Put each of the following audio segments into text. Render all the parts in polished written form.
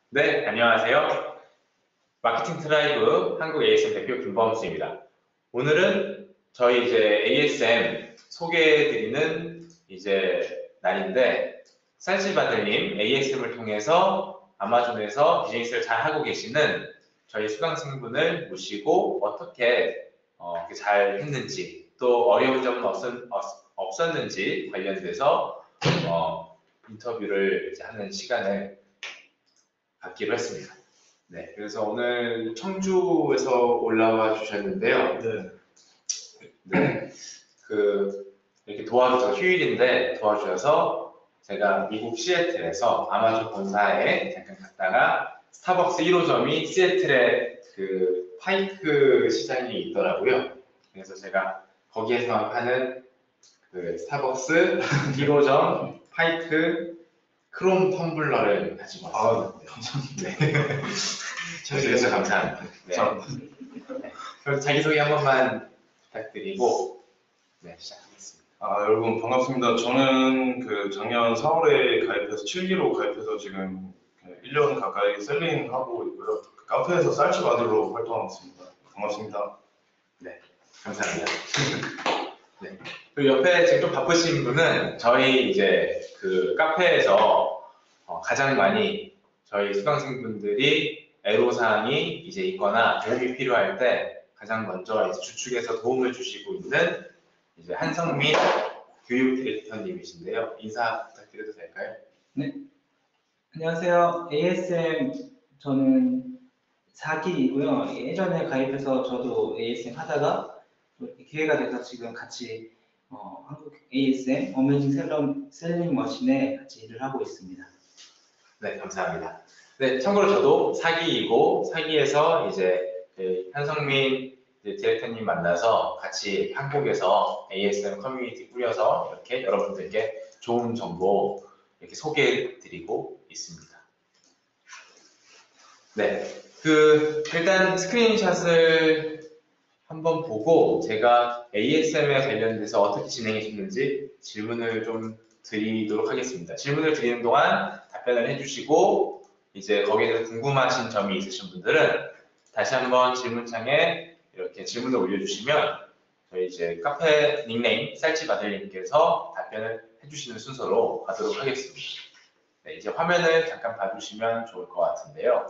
네, 안녕하세요. 마케팅 트라이브 한국 ASM 대표 김범수입니다. 오늘은 저희 이제 ASM 소개해드리는 이제 날인데, 쌀치바들님 ASM을 통해서 아마존에서 비즈니스를 잘 하고 계시는 저희 수강생분을 모시고 어떻게 잘 했는지, 또 어려운 점은 없었는지 관련돼서 인터뷰를 이제 하는 시간을 갖기로 했습니다. 네, 그래서 오늘 청주에서 올라와 주셨는데요. 네, 이렇게 도와주셔서 휴일인데 도와주셔서 제가 미국 시애틀에서 아마존 본사에 잠깐 갔다가 스타벅스 1호점이 시애틀에 그 파이크 시장이 있더라고요. 그래서 제가 거기에서 하는 그 스타벅스 1호점 파이크 크롬 텀블러를 가지고 왔습니다. 감사합니다. 참여해주셔서 감사합니다. 네. 그럼 자기소개 한 번만 부탁드리고 시작하겠습니다. 여러분 반갑습니다. 저는 작년 4월에 가입해서 7기로 가입해서 지금 1년 가까이 셀링하고 있고요. 카페에서 쌀치바들로 활동하고 있습니다. 반갑습니다. 네, 감사합니다. 네. 그리고 옆에 지금 좀 바쁘신 분은 저희 이제 그 카페에서 가장 많이 저희 수강생분들이 애로사항이 이제 있거나 도움이 필요할 때 가장 먼저 이제 주축에서 도움을 주시고 있는 이제 한성민 교육 디렉터님이신데요. 인사 부탁드려도 될까요? 네. 안녕하세요. ASM 저는 4기이고요. 예전에 가입해서 저도 ASM 하다가 기회가 돼서 지금 같이 한국 ASM 어메이징 셀링 머신에 같이 일을 하고 있습니다. 네, 감사합니다. 네, 참고로 저도 4기이고 4기에서 이제 한성민 디렉터님 만나서 같이 한국에서 ASM 커뮤니티 꾸려서 이렇게 여러분들께 좋은 정보 이렇게 소개해드리고 있습니다. 네, 일단 스크린샷을 한번 보고 제가 ASM에 관련돼서 어떻게 진행했는지 질문을 좀 드리도록 하겠습니다. 질문을 드리는 동안 답변을 해주시고 이제 거기에 대해서 궁금하신 점이 있으신 분들은 다시 한번 질문창에 이렇게 질문을 올려주시면 저희 이제 카페 닉네임 쌀치바들님께서 답변을 해주시는 순서로 가도록 하겠습니다. 네, 이제 화면을 잠깐 봐주시면 좋을 것 같은데요.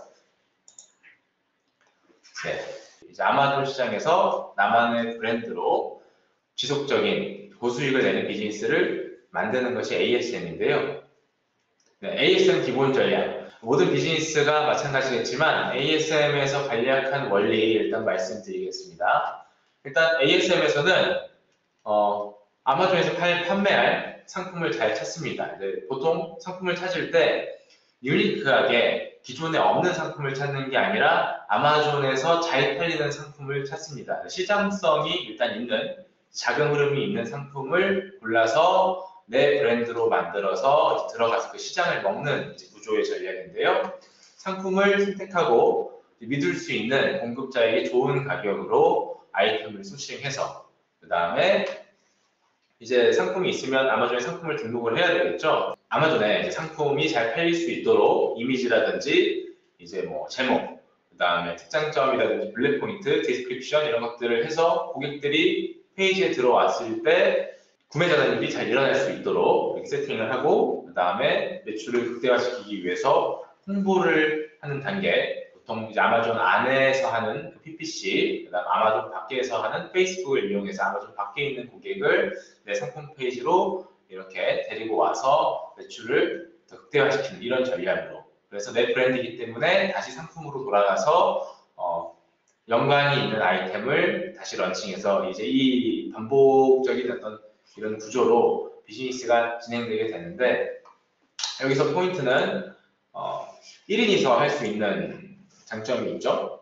네, 이제 아마존 시장에서 나만의 브랜드로 지속적인 고수익을 내는 비즈니스를 만드는 것이 ASM인데요. 네, ASM 기본 전략. 모든 비즈니스가 마찬가지겠지만 ASM에서 간략한 원리 일단 말씀드리겠습니다. 일단 ASM에서는 아마존에서 판매할 상품을 잘 찾습니다. 보통 상품을 찾을 때 유니크하게 기존에 없는 상품을 찾는 게 아니라 아마존에서 잘 팔리는 상품을 찾습니다. 시장성이 일단 있는 작은 흐름이 있는 상품을 골라서 내 브랜드로 만들어서 들어가서 그 시장을 먹는 구조의 전략인데요. 상품을 선택하고 믿을 수 있는 공급자에게 좋은 가격으로 아이템을 소싱해서 그 다음에 이제 상품이 있으면 아마존에 상품을 등록을 해야 되겠죠. 아마존에 이제 상품이 잘 팔릴 수 있도록 이미지라든지 이제 뭐 제목, 그 다음에 특장점이라든지 블랙 포인트, 디스크립션 이런 것들을 해서 고객들이 페이지에 들어왔을 때 구매 전환율이 잘 일어날 수 있도록 이렇게 세팅을 하고 그 다음에 매출을 극대화시키기 위해서 홍보를 하는 단계 보통 이제 아마존 안에서 하는 그 PPC 그 다음 아마존 밖에서 하는 페이스북을 이용해서 아마존 밖에 있는 고객을 내 상품 페이지로 이렇게 데리고 와서 매출을 더 극대화시키는 이런 전략으로 그래서 내 브랜드이기 때문에 다시 상품으로 돌아가서 연관이 있는 아이템을 다시 런칭해서 이제 이 반복적인 어떤 이런 구조로 비즈니스가 진행되게 되는데 여기서 포인트는 1인이서 할 수 있는 장점이 있죠.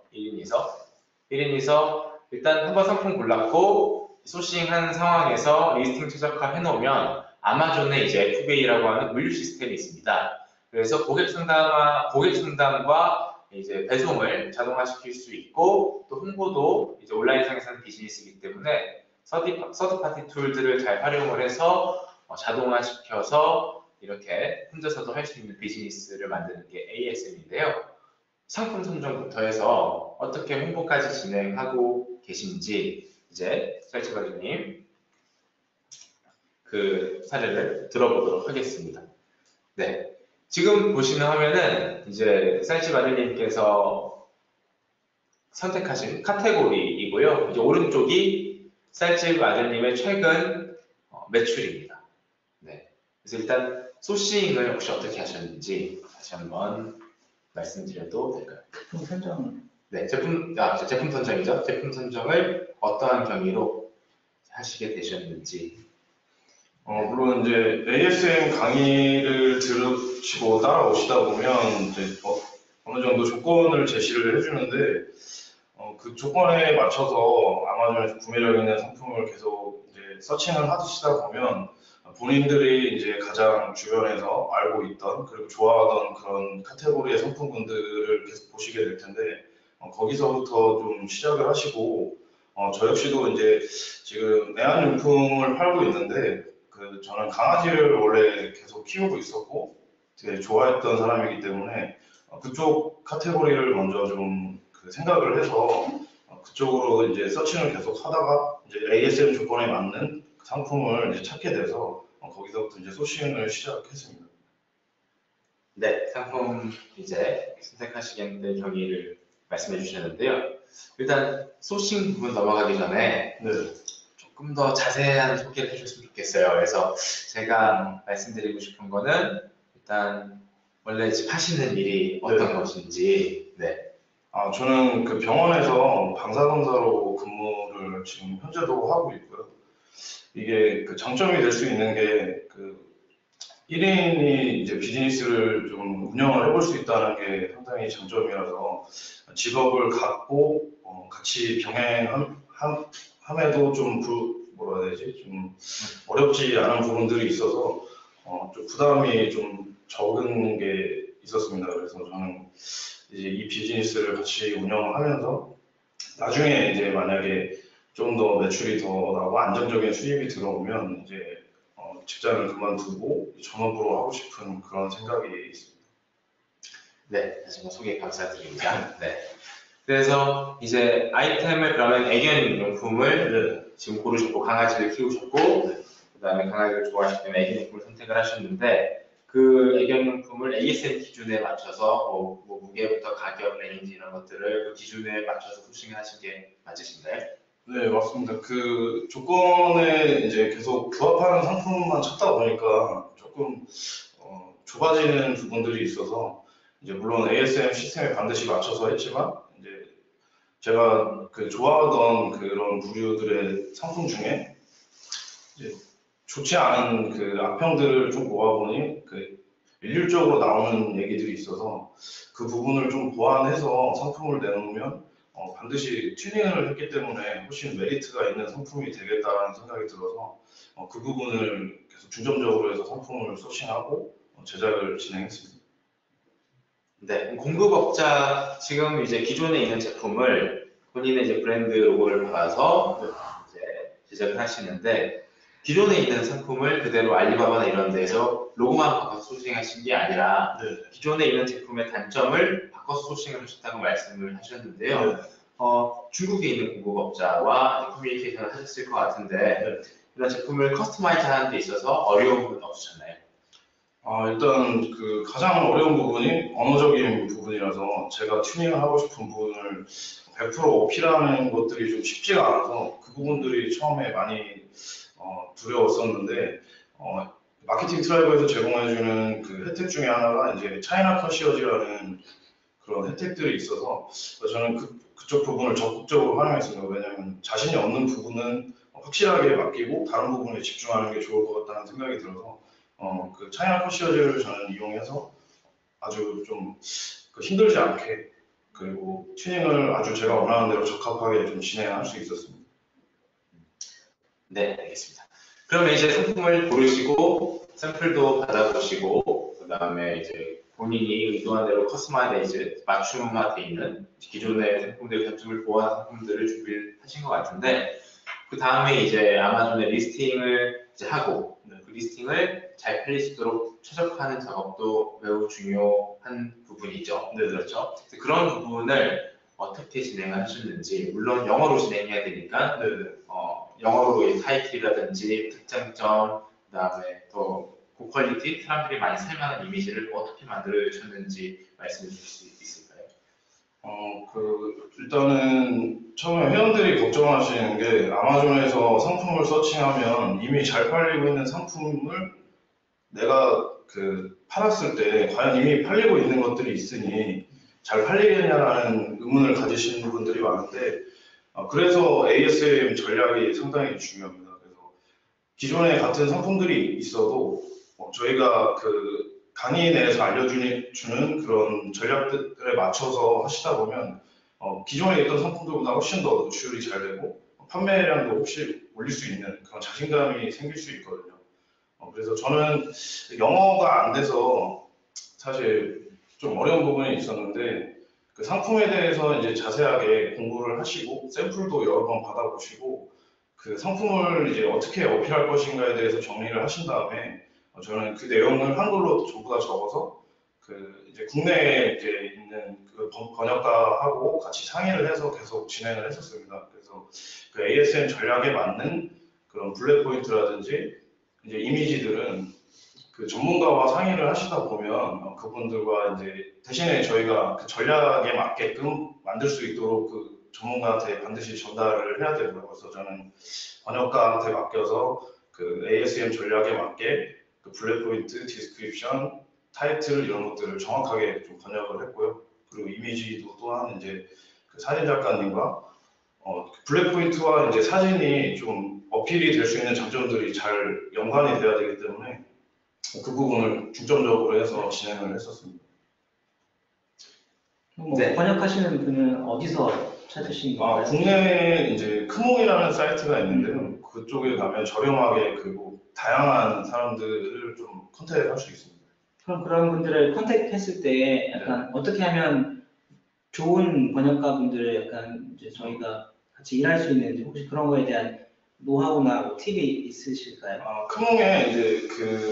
1인이서 일단 한번 상품 골랐고 소싱한 상황에서 리스팅 최적화 해놓으면 아마존에 이제 FBA라고 하는 물류 시스템이 있습니다. 그래서 고객 상담과 이제 배송을 자동화시킬 수 있고 또 홍보도 이제 온라인상에서 하는 비즈니스이기 때문에 서드파티 툴들을 잘 활용을 해서 자동화시켜서 이렇게 혼자서도 할 수 있는 비즈니스를 만드는 게 ASM인데요. 상품 선정부터 해서 어떻게 홍보까지 진행하고 계신지 이제 셀츠바주님 그 사례를 들어보도록 하겠습니다. 네, 지금 보시는 화면은 이제 셀츠바주님께서 선택하신 카테고리이고요. 이제 오른쪽이 셀츠바주님의 최근 매출입니다. 네, 그래서 일단 소싱을 혹시 어떻게 하셨는지 다시 한번 말씀드려도 될까요? 제품 선정. 네, 제품 선정이죠. 제품 선정을 어떠한 경위로 하시게 되셨는지. 물론 이제 ASM 강의를 들으시고 따라오시다 보면 이제 어느 정도 조건을 제시를 해주는데 그 조건에 맞춰서 아마존에서 구매력 있는 상품을 계속 이제 서칭을 하시다 보면 본인들이 이제 가장 주변에서 알고 있던 그리고 좋아하던 그런 카테고리의 상품군들을 계속 보시게 될 텐데 거기서부터 좀 시작을 하시고 저 역시도 이제 지금 애완용품을 팔고 있는데 저는 강아지를 원래 계속 키우고 있었고 되게 좋아했던 사람이기 때문에 그쪽 카테고리를 먼저 좀 생각을 해서 그쪽으로 이제 서칭을 계속 하다가 이제 ASM 조건에 맞는 상품을 이제 찾게 돼서 거기서부터 이제 소싱을 시작했습니다. 네, 상품 이제 선택하시게 된 경위를 말씀해 주셨는데요. 일단 소싱 부분 넘어가기 전에 네. 조금 더 자세한 소개를 해주셨으면 좋겠어요. 그래서 제가 말씀드리고 싶은 거는 일단 원래 집 하시는 일이 어떤 것인지. 네. 저는 그 병원에서 방사검사로 근무를 지금 현재도 하고 있고요. 이게 그 장점이 될 수 있는 게 그 1인이 이제 비즈니스를 좀 운영을 해볼 수 있다는 게 상당히 장점이라서 직업을 갖고 같이 병행함에도 좀 뭐라 해야 되지? 좀 어렵지 않은 부분들이 있어서 좀 부담이 좀 적은 게 있었습니다. 그래서 저는 이제 이 비즈니스를 같이 운영하면서 나중에 이제 만약에 좀 더 매출이 더 나고 안정적인 수입이 들어오면 이제 직장을 그만두고 전업으로 하고 싶은 그런 생각이 있습니다. 네, 다시 한번 소개 감사드립니다. 네. 그래서 이제 아이템을 그러면 애견용품을 지금 고르셨고 강아지를 키우셨고 그다음에 강아지를 좋아하시기 때문에 애견용품을 선택을 하셨는데 그 애견용품을 ASM 기준에 맞춰서 뭐 무게부터 가격, 레인지 이런 것들을 그 기준에 맞춰서 소싱을 하신 게 맞으신가요? 네, 맞습니다. 그 조건에 이제 계속 부합하는 상품만 찾다 보니까 조금 좁아지는 부분들이 있어서 이제 물론 ASM 시스템에 반드시 맞춰서 했지만 이제 제가 그 좋아하던 그런 부류들의 상품 중에 이제 좋지 않은 그 악평들을 좀 모아보니 그 일률적으로 나오는 얘기들이 있어서 그 부분을 좀 보완해서 상품을 내놓으면 반드시 튜닝을 했기 때문에 훨씬 메리트가 있는 상품이 되겠다는 생각이 들어서 그 부분을 계속 중점적으로 해서 상품을 소싱하고 제작을 진행했습니다. 네, 공급업자 지금 이제 기존에 있는 제품을 본인의 이제 브랜드 로고를 받아서 이제 제작을 하시는데 기존에 있는 상품을 그대로 알리바바나 이런 데서 로고만 바꿔서 소싱하신 게 아니라 기존에 있는 제품의 단점을 바꿔서 소싱을 하셨다고 말씀을 하셨는데요. 중국에 있는 공급업자와 커뮤니케이션을 하셨을 것 같은데 이런 제품을 커스터마이즈 하는 데 있어서 어려운 부분 없으셨나요? 일단 그 가장 어려운 부분이 언어적인 부분이라서 제가 튜닝을 하고 싶은 부분을 100% 어필하는 것들이 좀 쉽지가 않아서 그 부분들이 처음에 많이 두려웠었는데 마케팅 트라이브에서 제공해주는 그 혜택 중에 하나가 이제 차이나 컨시어지라는 그런 혜택들이 있어서 저는 그쪽 부분을 적극적으로 활용했습니다. 왜냐하면 자신이 없는 부분은 확실하게 맡기고 다른 부분에 집중하는 게 좋을 것 같다는 생각이 들어서 그 차이나 컨시어지를 저는 이용해서 아주 좀 힘들지 않게 그리고 튜닝을 아주 제가 원하는 대로 적합하게 좀 진행할 수 있었습니다. 네, 알겠습니다. 그러면 이제 상품을 고르시고 샘플도 받아보시고 그 다음에 이제 본인이 의도한 대로 커스터마이즈 맞춤화되어 있는 기존의 상품들의 단점을 보완한 상품들을 준비를 하신 것 같은데 그 다음에 이제 아마존에 리스팅을 이제 하고 그 리스팅을 잘 팔릴 수 있도록 최적화하는 작업도 매우 중요한 부분이죠. 네, 그렇죠. 그래서 그런 부분을 어떻게 진행하셨는지, 물론 영어로 진행해야 되니까 네, 네. 영어로 이 타이틀이라든지 특장점, 그다음에 또 고퀄리티, 사람들이 많이 살만한 이미지를 어떻게 만들으셨는지 말씀해 주실 수 있을까요? 일단은 처음에 회원들이 걱정하시는 게 아마존에서 상품을 서칭하면 이미 잘 팔리고 있는 상품을 내가 팔았을 때 과연 이미 팔리고 있는 것들이 있으니 잘 팔리겠냐라는 의문을 가지시는 분들이 많은데 그래서 ASM 전략이 상당히 중요합니다. 그래서 기존에 같은 상품들이 있어도 저희가 강의 내에서 알려주는 그런 전략들에 맞춰서 하시다 보면 기존에 있던 상품들보다 훨씬 더 노출이 잘 되고 판매량도 혹시 올릴 수 있는 그런 자신감이 생길 수 있거든요. 그래서 저는 영어가 안 돼서 사실 좀 어려운 부분이 있었는데 그 상품에 대해서 이제 자세하게 공부를 하시고 샘플도 여러 번 받아보시고 그 상품을 이제 어떻게 어필할 것인가에 대해서 정리를 하신 다음에 저는 그 내용을 한글로 전부 다 적어서 이제 국내에 이제 있는 그 번역가하고 같이 상의를 해서 계속 진행을 했었습니다. 그래서 그 ASM 전략에 맞는 그런 블랙 포인트라든지 이제 이미지들은 그 전문가와 상의를 하시다 보면 그분들과 이제 대신에 저희가 그 전략에 맞게끔 만들 수 있도록 그 전문가한테 반드시 전달을 해야 되고요. 그래서 저는 번역가한테 맡겨서 그 ASM 전략에 맞게 그 블랙 포인트, 디스크립션, 타이틀 이런 것들을 정확하게 좀 번역을 했고요. 그리고 이미지도 또한 이제 그 사진 작가님과 블랙 포인트와 이제 사진이 좀 어필이 될 수 있는 장점들이 잘 연관이 돼야 되기 때문에 그 부분을 중점적으로 해서 진행을 했었습니다. 네. 번역하시는 분은 어디서 찾으신 건가요? 국내에 이제 크몽이라는 사이트가 있는데요. 그쪽에 가면 저렴하게 그리고 다양한 사람들을 좀 컨택할 수 있습니다. 그럼 그런 분들을 컨택했을 때 약간 어떻게 하면 좋은 번역가 분들을 약간 이제 저희가 같이 일할 수 있는지 혹시 그런 거에 대한 노하우나 뭐 팁이 있으실까요? 크몽에 이제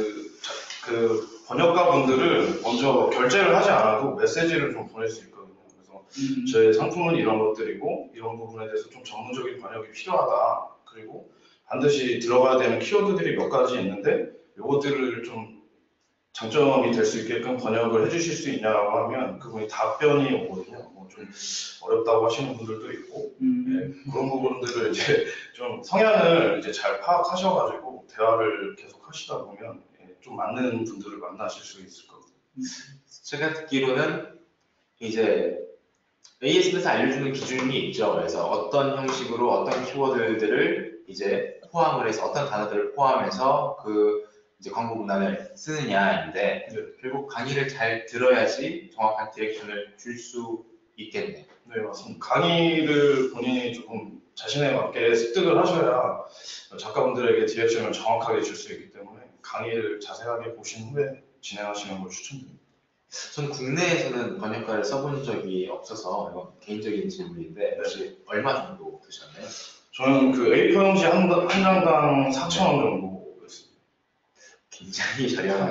그 번역가 분들을 먼저 결제를 하지 않아도 메시지를 좀 보낼 수 있거든요. 그래서 저희 상품은 이런 것들이고 이런 부분에 대해서 좀 전문적인 번역이 필요하다. 그리고 반드시 들어가야 되는 키워드들이 몇 가지 있는데 이것들을 좀 장점이 될 수 있게끔 번역을 해주실 수 있냐고 하면 그분이 답변이 오거든요. 뭐 좀 어렵다고 하시는 분들도 있고 네, 그런 부분들을 이제 좀 성향을 이제 잘 파악하셔가지고 대화를 계속 하시다 보면 좀 맞는 분들을 만나실 수 있을 겁니다. 제가 듣기로는 이제 ASM에서 알려주는 기준이 있죠. 그래서 어떤 형식으로 어떤 키워드들을 이제 포함을 해서 어떤 단어들을 포함해서 그 이제 광고 문안을 쓰느냐인데 결국 강의를 잘 들어야지 정확한 디렉션을 줄 수 있겠네요. 네, 맞습니다. 강의를 본인이 조금 자신에 맞게 습득을 하셔야 작가분들에게 디렉션을 정확하게 줄 수 있기 때문에 강의를 자세하게 보신 후에 진행하시는 걸 추천드립니다. 전 국내에서는 번역가를 써본 적이 없어서 이건 개인적인 질문인데 혹시 얼마 정도 드셨나요? 저는 그 A4 용지 한 장당 4,000원 정도였습니다. 굉장히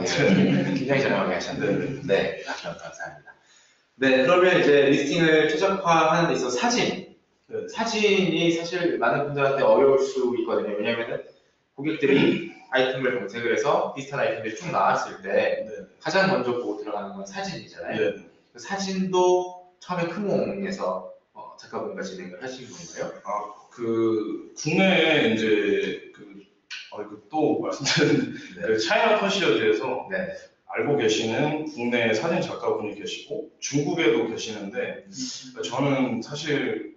저렴하게 하셨네요. 네, 감사합니다. 네, 그러면 이제 리스팅을 최적화하는 데 있어서 사진이 사실 많은 분들한테 어려울 수 있거든요. 왜냐하면 고객들이 아이템을 검색을 해서 비슷한 아이템들이 쭉 나왔을 때 가장 먼저 보고 들어가는 건 사진이잖아요. 그 사진도 처음에 크몽에서 작가분과 진행을 하신 건가요? 국내에 이제 또 말씀드린 그 차이나 컨시어지에서 알고 계시는 국내 사진 작가분이 계시고 중국에도 계시는데 저는 사실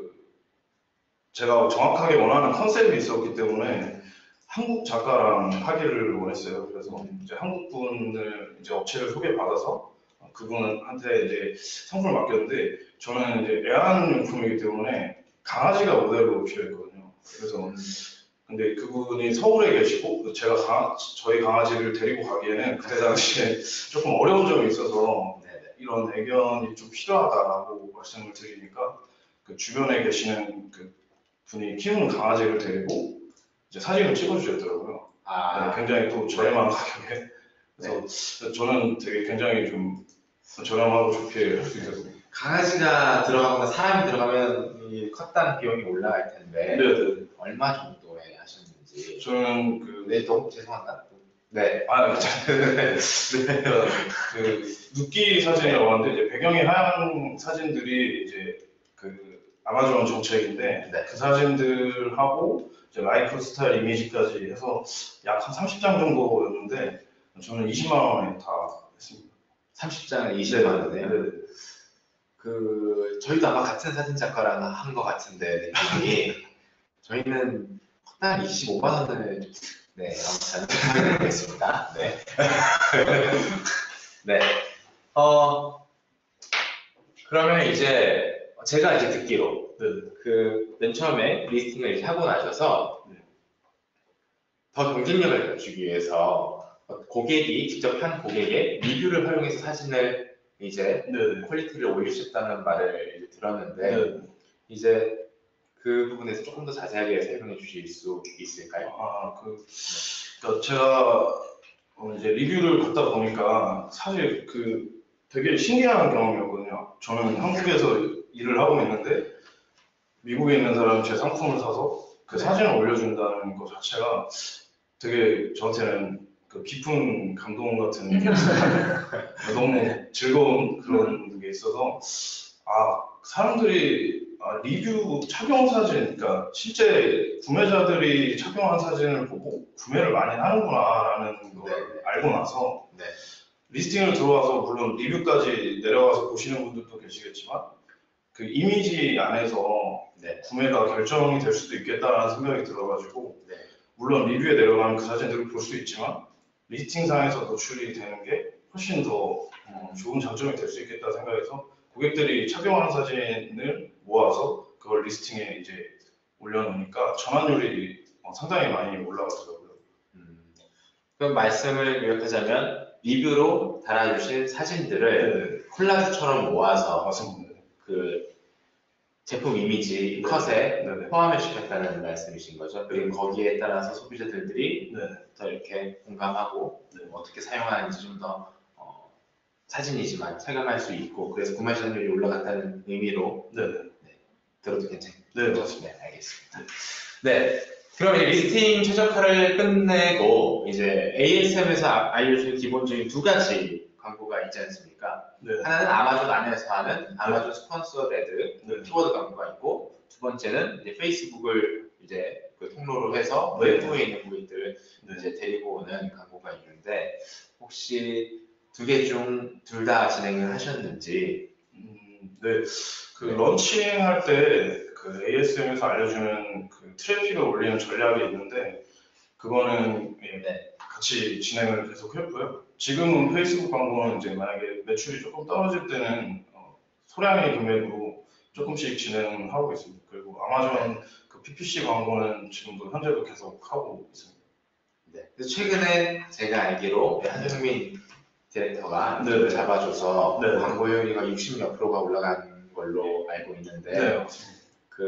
제가 정확하게 원하는 컨셉이 있었기 때문에 한국 작가랑 하기를 원했어요. 그래서 이제 한국 분을 이제 업체를 소개받아서 그분한테 이제 상품을 맡겼는데 저는 이제 애완용품이기 때문에 강아지가 모델로 필요했거든요. 그래서 근데 그분이 서울에 계시고 제가 저희 강아지를 데리고 가기에는 그때 당시에 조금 어려운 점이 있어서 이런 애견이 좀 필요하다라고 말씀을 드리니까 그 주변에 계시는 그 분이 키우는 강아지를 데리고 이제 사진을 찍어주셨더라고요. 아, 굉장히 또 저렴한 가격에. 그래서 저는 되게 굉장히 좀 저렴하고 좋게 할 수 있어서. 강아지가 들어가거나 사람이 들어가면 이 컷단 비용이 올라갈 텐데 네네. 얼마 정도에 하셨는지. 저는 그 네, 너무 죄송한가? 네. 괜찮아요. 그 눕기 사진이라고 하는데 이제 배경이 하얀 사진들이 이제 그 아마존 정책인데 네. 그 사진들하고 이제 라이프 스타일 이미지까지 해서 약 한 30장 정도였는데 저는 20만 원에 다 했습니다. 30장에 20만 원이네요. 네. 그 저희도 아마 같은 사진 작가랑 한 것 같은데 느낌이 저희는 한 25만 원을 네 아무튼 하겠습니다. 네. 네. 그러면 이제 제가 이제 듣기로 네. 그 맨 처음에 리스팅을 이제 하고 나셔서 네. 더 경쟁력을 갖추기 위해서 고객이 직접 한 고객의 리뷰를 활용해서 사진을 이제 네. 퀄리티를 올리셨다는 말을 이제 들었는데 네. 이제 그 부분에서 조금 더 자세하게 설명해 주실 수 있을까요? 그러니까 제가 이제 리뷰를 받다 보니까 사실 그 되게 신기한 경험이었거든요. 저는 한국에서 일을 하고 있는데 미국에 있는 사람이 제 상품을 사서 그 네. 사진을 올려준다는 것 자체가 되게 저한테는 그 깊은 감동 같은 게 너무 즐거운 그런 게 있어서 사람들이 리뷰 착용 사진, 그러니까 실제 구매자들이 착용한 사진을 보고 구매를 많이 하는구나라는 걸 네. 알고 나서 네. 리스팅을 들어와서 물론 리뷰까지 내려가서 보시는 분들도 계시겠지만 그 이미지 안에서 네. 구매가 결정이 될 수도 있겠다라는 생각이 들어가지고 네. 물론 리뷰에 내려가면 그 사진들을 볼 수 있지만 리스팅상에서 노출이 되는 게 훨씬 더 좋은 장점이 될 수 있겠다 생각해서 고객들이 착용하는 사진을 모아서 그걸 리스팅에 이제 올려놓으니까 전환율이 상당히 많이 올라가더라고요. 그럼 말씀을 요약하자면 리뷰로 달아주신 사진들을 네, 콜라주처럼 모아서 맞습니다. 그 제품 이미지 네. 컷에 네, 네. 포함을 시켰다는 말씀이신 거죠. 그리고 거기에 따라서 소비자들이 네, 더 이렇게 공감하고 네. 어떻게 사용하는지 좀 더 사진이지만 체감할 수 있고 그래서 구매 전율이 올라갔다는 의미로 네, 들어도 괜찮겠죠? 네, 맞습니다. 네, 알겠습니다. 네, 그럼 이제 리스팅 최적화를 끝내고 이제 ASM에서 알려주는 기본적인 두 가지 광고가 있지 않습니까? 네, 하나는 아마존 안에서 하는 아마존 스폰서 레드 네. 키워드 광고가 있고 두 번째는 이제 페이스북을 이제 그 통로로 해서 네. 외부에 있는 고객들을 네. 이제 데리고 오는 광고가 있는데 혹시 두 개 중 둘 다 진행을 하셨는지? 네, 그 런칭할 때 그 ASM에서 알려주는 그 트래픽을 올리는 전략이 있는데 그거는 같이 진행을 계속 했고요. 지금은 페이스북 광고는 이제 만약에 매출이 조금 떨어질 때는 소량의 금액으로 조금씩 진행하고 있습니다. 그리고 아마존 그 PPC 광고는 지금도 현재도 계속 하고 있습니다. 네. 그래서 최근에 제가 알기로 한정민 디렉터가 네. 잡아줘서 네. 광고 효율이가 60몇 프로가 올라간 걸로 알고 있는데 네, 맞습니다.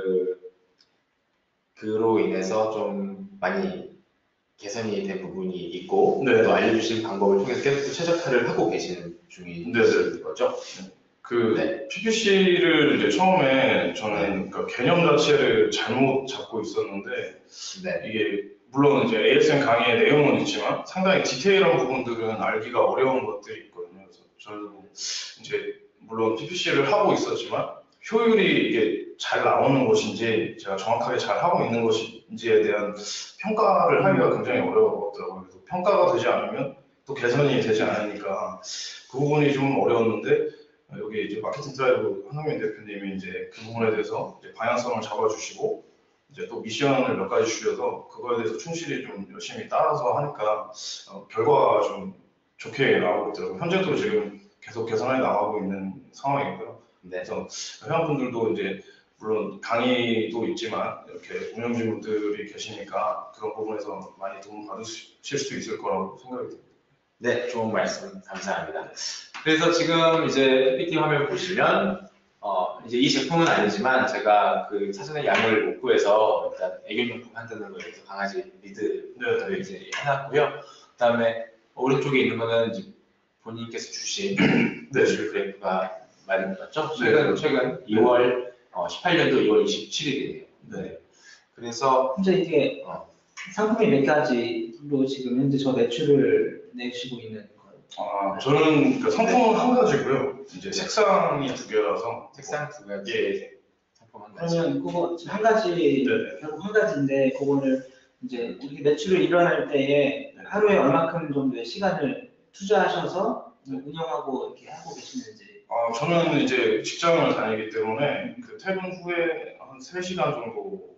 그로 인해서 좀 많이 개선이 된 부분이 있고 네. 또 알려주신 방법을 통해서 계속 최적화를 하고 계시는 중인 네. 거죠? 그 PPC를 이제 처음에 저는 그러니까 개념 자체를 잘못 잡고 있었는데 네. 이게 물론 이제 ASM 강의의 내용은 있지만 상당히 디테일한 부분들은 알기가 어려운 것들이 있거든요. 그래서 저도 이제 물론 PPC를 하고 있었지만 효율이 이게 잘 나오는 것인지 제가 정확하게 잘 하고 있는 것인지에 대한 평가를 하기가 굉장히 어려웠더라고요. 그래서 평가가 되지 않으면 또 개선이 되지 않으니까 그 부분이 좀 어려웠는데 여기 이제 마케팅 드라이브 한동민 대표님이 이제 그 부분에 대해서 이제 방향성을 잡아주시고 이제 또 미션을 몇 가지 주셔서 그거에 대해서 충실히 좀 열심히 따라서 하니까 결과가 좀 좋게 나오고 있더라고요. 현재도 지금 계속 개선해 나가고 있는 상황이고요. 네. 그래서 회원분들도 이제 물론 강의도 있지만 이렇게 운영진분들이 계시니까 그런 부분에서 많이 도움 받으실 수 있을 거라고 생각이 듭니다. 네, 좋은 말씀 감사합니다. 그래서 지금 이제 PPT 화면 보시면 이제 이 제품은 아니지만 제가 그 사전에 양을 못 구해서 일단 애견용품 만드는 거에 대해서 강아지 리드를 이제 해놨고요. 그다음에 오른쪽에 있는 거는 이제 본인께서 주신 매출 그래프가 맞는 것 같죠? 최근 2월 18년도 2월 27일이에요. 네. 그래서 현재 이게 상품이 몇 가지로 지금 현재 저 매출을 내시고 있는 거예요? 저는 그 상품은 한 가지고요. 이제 색상이 2개라서 색상 2가지 예. 상품 한 가지. 그러면 그거 지금 한 가지 네네. 결국 한 가지인데 그거를 이제 이렇게 매출을 일어날 때에 하루에 얼마큼 정도의 시간을 투자하셔서 운영하고 이렇게 하고 계시는지. 저는 이제 직장을 다니기 때문에 그 퇴근 후에 한 3시간 정도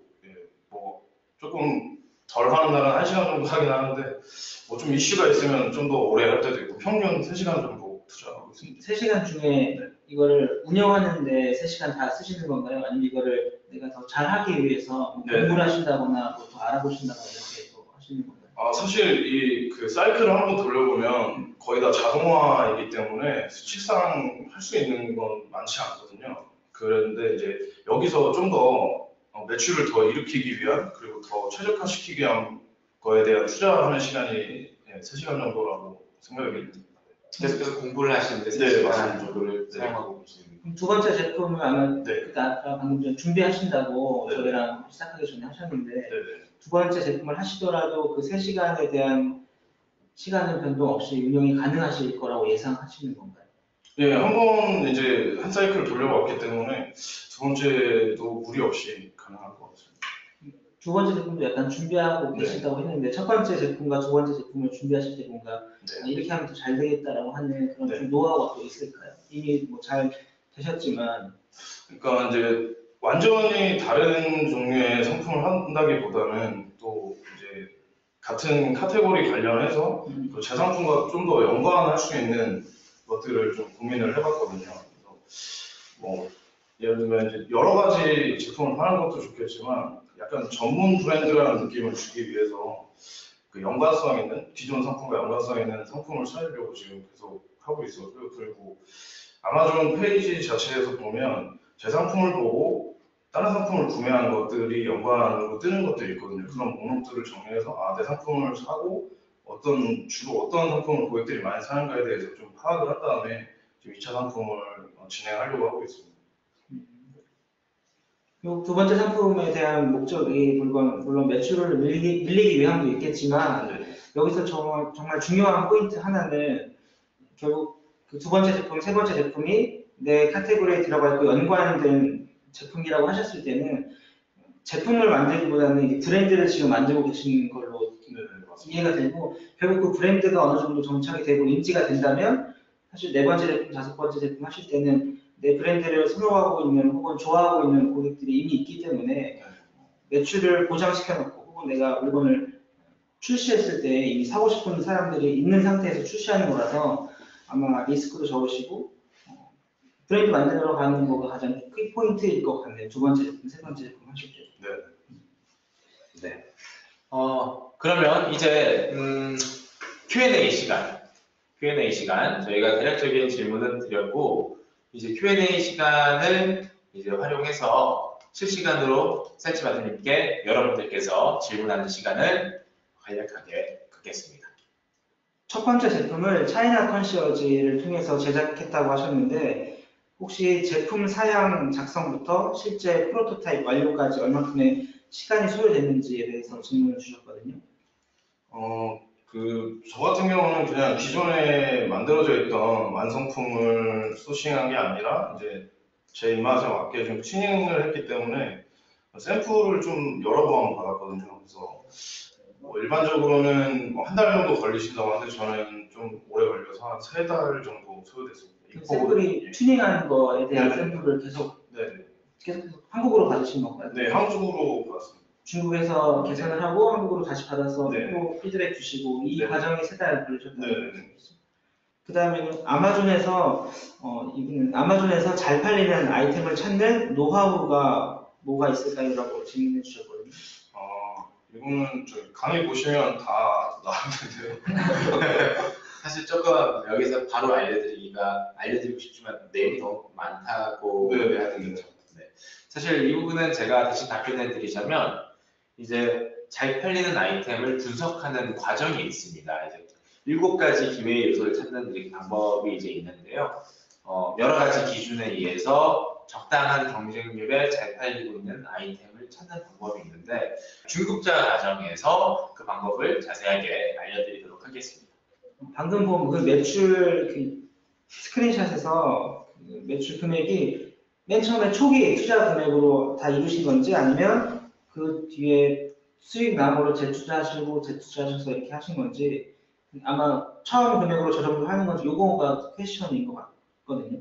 뭐 조금 덜 하는 날은 1시간 정도 하긴 하는데 뭐 좀 이슈가 있으면 좀 더 오래 할 때도 있고 평균 3시간 정도 투자하고 있습니다. 3시간 중에 이거를 운영하는데 3시간 다 쓰시는 건가요? 아니면 이거를 내가 더 잘하기 위해서 뭐 공부를 하신다거나 뭐 더 알아보신다거나 이렇게 또 하시는 건가요? 사실 이 그 사이클을 한번 돌려보면 거의 다 자동화이기 때문에 수치상 할 수 있는 건 많지 않거든요. 그런데 이제 여기서 좀 더 매출을 더 일으키기 위한 그리고 더 최적화시키기 위한 거에 대한 투자하는 시간이 3시간 정도라고 생각이 듭니다. 계속해서 공부를 하시는데 네, 3시간 맞습니다. 정도를 네. 사용하고 계시는 그럼 두 번째 제품은 아마 네. 그때 아까 방금 전 준비하신다고 네. 저희랑 시작하기 전에 하셨는데 네네. 두 번째 제품을 하시더라도 그 3시간에 대한 시간은 변동 없이 운영이 가능하실 거라고 예상하시는 건가요? 예, 한번 이제 한 사이클 돌려봤기 때문에 두 번째도 무리 없이 가능할 것 같습니다. 두 번째 제품도 약간 준비하고 계신다고 했는데 첫 번째 제품과 두 번째 제품을 준비하실 때 뭔가 이렇게 하면 더 잘 되겠다라고 하는 그런 좀 노하우가 또 있을까요? 이미 뭐 잘 되셨지만 그러니까 이제 완전히 다른 종류의 상품을 한다기보다는 또 이제 같은 카테고리 관련해서 또 제 상품과 좀 더 연관할 수 있는 것들을 좀 고민을 해봤거든요. 그래서 뭐 예를 들면 이제 여러 가지 제품을 하는 것도 좋겠지만 약간 전문 브랜드라는 느낌을 주기 위해서 그 연관성 있는 기존 상품과 연관성 있는 상품을 찾으려고 지금 계속 하고 있었고요. 그리고 아마존 페이지 자체에서 보면 제 상품을 보고 다른 상품을 구매한 것들이 연관으로 뜨는 것들이 있거든요. 그런 목록들을 정리해서 내 상품을 사고 주로 어떤 상품을 고객들이 많이 사는가에 대해서 좀 파악을 한 다음에 지금 2차 상품을 진행하려고 하고 있습니다. 두 번째 상품에 대한 목적이 물론 매출을 밀리기 위함도 있겠지만 여기서 정말 중요한 포인트 하나는 결국 그 두 번째 제품, 세 번째 제품이 내 카테고리에 들어가 있고 연관된 제품이라고 하셨을 때는 제품을 만들기보다는 이게 브랜드를 지금 만들고 계시는 걸로 이해가 되고 결국 그 브랜드가 어느 정도 정착이 되고 인지가 된다면 사실 네 번째 제품, 다섯 번째 제품 하실 때는 내 브랜드를 선호하고 있는 혹은 좋아하고 있는 고객들이 이미 있기 때문에 매출을 보장시켜놓고 혹은 내가 물건을 출시했을 때 이미 사고 싶은 사람들이 있는 상태에서 출시하는 거라서 아마 리스크도 적으시고 브랜드 만들어 가는 거가 가장 포인트일 것 같네요. 두 번째 제품, 세 번째 제품 하실 때. 네. 그러면 이제 Q&A 시간 저희가 대략적인 질문은 드렸고 이제 Q&A 시간을 이제 활용해서 실시간으로 셀치마트님께 여러분들께서 질문하는 시간을 간략하게 갖겠습니다. 첫 번째 제품을 차이나 컨시어지를 통해서 제작했다고 하셨는데 혹시 제품 사양 작성부터 실제 프로토타입 완료까지 얼마큼의 시간이 소요됐는지에 대해서 질문을 주셨거든요. 저 같은 경우는 그냥 기존에 만들어져 있던 완성품을 소싱한 게 아니라 이제 제 입맛에 맞게 좀 튜닝을 했기 때문에 샘플을 좀 여러 번 받았거든요. 그래서 뭐 일반적으로는 한 달 정도 걸리신다고 하는데 저는 좀 오래 걸려서 한 3달 정도 소요됐습니다. 샘플이 튜닝한 거에 대한 샘플을 계속 한국으로 받으신 건가요? 네, 한국으로 받았습니다. 중국에서 계산을 하고 한국으로 다시 받아서 또 피드백 주시고 이 네. 과정이 3달 걸리셨다는 네. 거죠. 그 다음에는 아마존에서 이분은 아마존에서 잘 팔리는 아이템을 찾는 노하우가 뭐가 있을까요? 라고 질문해 주셨거든요. 이거는 강의 보시면 다 나왔는데요. 사실 조금 여기서 바로 알려드리고 싶지만 내용이 너무 많다고 네, 해야 되겠죠. 네. 사실 이 부분은 제가 대신 답변해 드리자면 이제 잘 팔리는 아이템을 분석하는 과정이 있습니다. 이제 7가지 기회의 요소를 찾는 이렇게 방법이 이제 있는데요. 여러 가지 기준에 의해서 적당한 경쟁률에 잘 팔리고 있는 아이템을 찾는 방법이 있는데 중급자 과정에서 그 방법을 자세하게 알려드리도록 하겠습니다. 방금 본 그 매출 스크린샷에서 그 매출 금액이 맨 처음에 초기 투자 금액으로 다 이루신 건지 아니면 그 뒤에 수익 남으로 재투자하셔서 이렇게 하신 건지 아마 처음 금액으로 저 정도 하는 건지 요거가 퀘스천인 것 같거든요.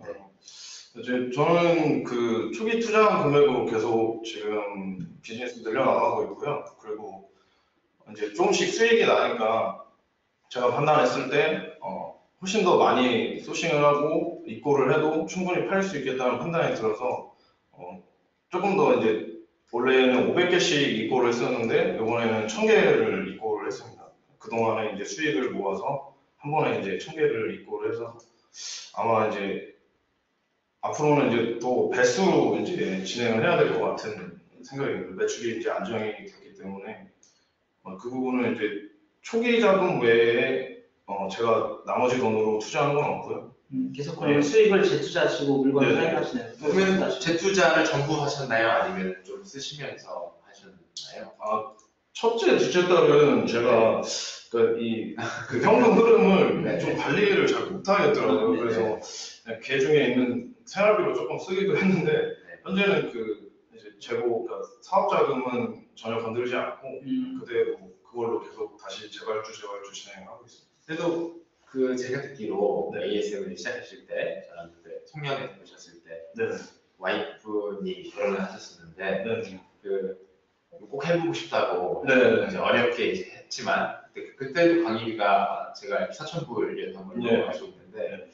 저는 그 초기 투자한 금액으로 계속 지금 비즈니스 늘려나가고 있고요. 그리고 이제 조금씩 수익이 나니까 제가 판단했을 때 훨씬 더 많이 소싱을 하고 입고를 해도 충분히 팔릴 수 있겠다는 판단이 들어서 조금 더 이제 원래는 500개씩 입고를 했었는데 이번에는 1000개를 입고를 했습니다. 그동안에 이제 수익을 모아서 한 번에 이제 1000개를 입고를 해서 아마 이제 앞으로는 이제 또 배수로 이제 진행을 해야 될 것 같은 생각입니다. 매출이 이제 안정이 됐기 때문에 그 부분은 이제 초기 자금 외에 제가 나머지 돈으로 투자하는 건 없고요. 계속 그러면 수익을 재투자하시고 물건을 네. 사입하시는. 그러면 재투자를 전부 하셨나요? 아니면 좀 쓰시면서 하셨나요? 첫째, 둘째 달은 제가 그 현금 흐름을 네. 좀 관리를 잘 못하겠더라고요. 네. 그래서 그냥 계중에 있는 생활비로 조금 쓰기도 했는데 현재는 그 이제 재고 그러니까 사업 자금은 전혀 건들지 않고 그대로 그걸로 계속 다시 재발주 진행하고 있습니다. 그래도 그 제가 듣기로 네. ASM을 시작하실 때 저는 그때 청년에 보셨을 때 네, 와이프분이 결혼을 하셨었는데 네, 꼭 해보고 싶다고 네. 이제 어렵게 이제 했지만 그때도 강의비가 제가 4,000불이었던 걸로 네. 알고 있는데 네.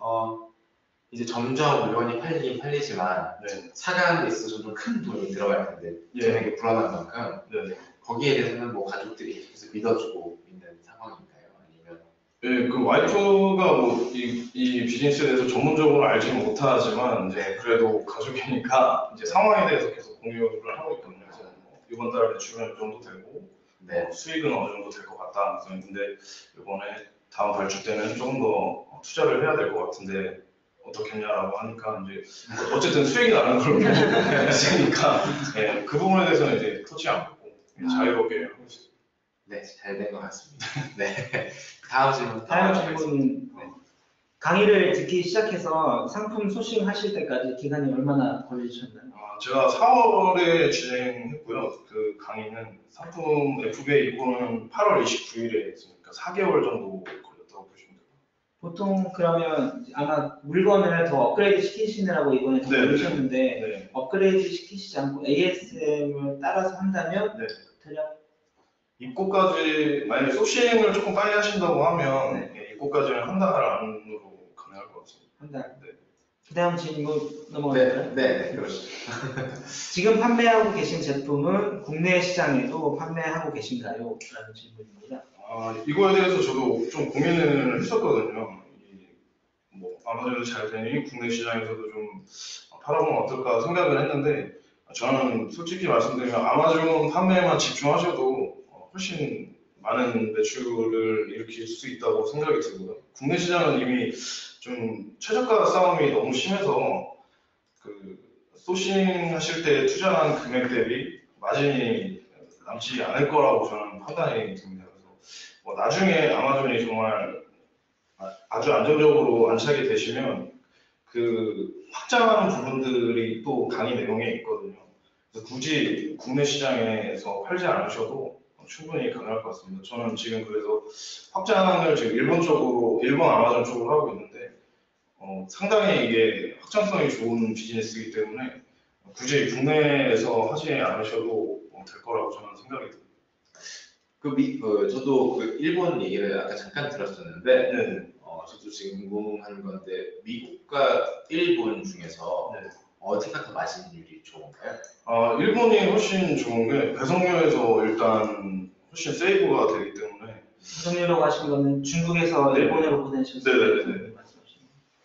이제 점점 물건이 팔리긴 팔리지만 네, 사가는 데 있어서 좀 큰 돈이 들어갈 텐데 예. 저에게 불안한 만큼 네. 거기에 대해서는 뭐 가족들이 계속 믿어주고 있는 상황인가요? 아니면 네, 그 와이프가 뭐 이 비즈니스에 대해서 전문적으로 알지는 못하지만 이제 그래도 가족이니까 이제 상황에 대해서 계속 공유를 하고 있거든요. 그래서 이번 달 매출은 이 정도 되고 네. 수익은 어느 정도 될 것 같다. 근데 이번에 다음 발주 때는 조금 더 투자를 해야 될 것 같은데 어떻겠냐라고 하니까 이제 어쨌든 수익이 나는 걸 보고 있으니까 네, 그 부분에 대해서는 이제 터치 않고 자유롭게 하고 있습니다. 네, 잘 된 것 같습니다. 네. 다음 질문. 다음 질문은 네. 강의를 듣기 시작해서 상품 소싱하실 때까지 기간이 얼마나 걸리셨나요? 제가 4월에 진행했고요. 그 강의는 상품 FBA 입고는 8월 29일에 했으니까 4개월 정도 걸렸다고 보시면 돼요. 보통 그러면 아마 물건을 더 업그레이드 시키시느라고 이번에 더 네. 걸리셨는데 네. 업그레이드 시키시지 않고 ASM을 따라서 한다면 네. 대략 입고까지 만약에 소싱을 조금 빨리 하신다고 하면 입고까지는 한 달 안으로 가능할 것 같습니다. 한 달. 네. 그 다음 질문 넘어갈까요? 네, 그렇죠. 지금 판매하고 계신 제품은 국내 시장에도 판매하고 계신가요? 라는 질문입니다. 이거에 대해서 저도 좀 고민을 했었거든요. 뭐 아마존에서 잘 되니 국내 시장에서도 좀 팔아보면 어떨까 생각을 했는데 저는 솔직히 말씀드리면 아마존 판매에만 집중하셔도 훨씬 많은 매출을 일으킬 수 있다고 생각이 들고요. 국내 시장은 이미 좀 최저가 싸움이 너무 심해서 그 소싱 하실 때 투자한 금액 대비 마진이 남지 않을 거라고 저는 판단이 듭니다. 그래서 뭐 나중에 아마존이 정말 아주 안정적으로 안착이 되시면 그 확장하는 부분들이 또 강의 내용에 있거든요. 그래서 굳이 국내 시장에서 팔지 않으셔도 충분히 가능할 것 같습니다. 저는 지금 그래서 확장을 지금 일본 아마존 쪽으로 하고 있는데 상당히 이게 확장성이 좋은 비즈니스이기 때문에 굳이 국내에서 하지 않으셔도 될 거라고 저는 생각이 듭니다. 저도 그 일본 얘기를 아까 잠깐 들었었는데, 네. 저도 지금 궁금한 건데, 미국과 일본 중에서 네. 어디가 더 마진율이 좋은가요? 일본이 훨씬 좋은 게 배송료에서 일단 훨씬 세이브가 되기 때문에 구독료라고 하신 거는 중국에서 네. 일본으로 보내셨어요? 네네네. 말씀하시는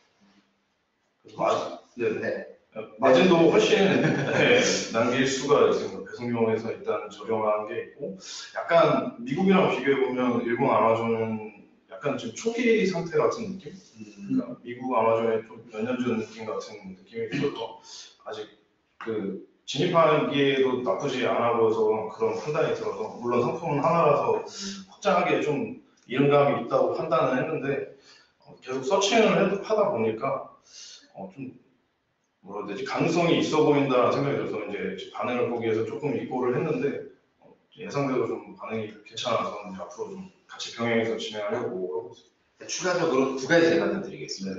네네. 마진도 훨씬 남길 수가 있습니다. 배송용에서 일단 저렴한 게 있고, 약간 미국이랑 비교해보면 일본 아마존은 약간 지금 초기 상태 같은 느낌? 그러니까 미국 아마존의 좀 몇 년 전 느낌 같은 느낌이 있어서 아직 그 진입하기에도 나쁘지 않아 보여서 그런 판단이 들어서, 물론 상품은 하나라서 확장하기에 좀 이른감이 있다고 판단을 했는데 계속 서칭을 하다 보니까 좀 뭐라 해야 되지, 가능성이 있어 보인다는 생각이 들어서 이제 반응을 보기 위해서 조금 입고를 했는데 예상대로 좀 반응이 괜찮아서 이제 앞으로 좀 같이 병행해서 진행하려고 하고 있습니다. 추가적으로 두 가지 제가 드리겠습니다.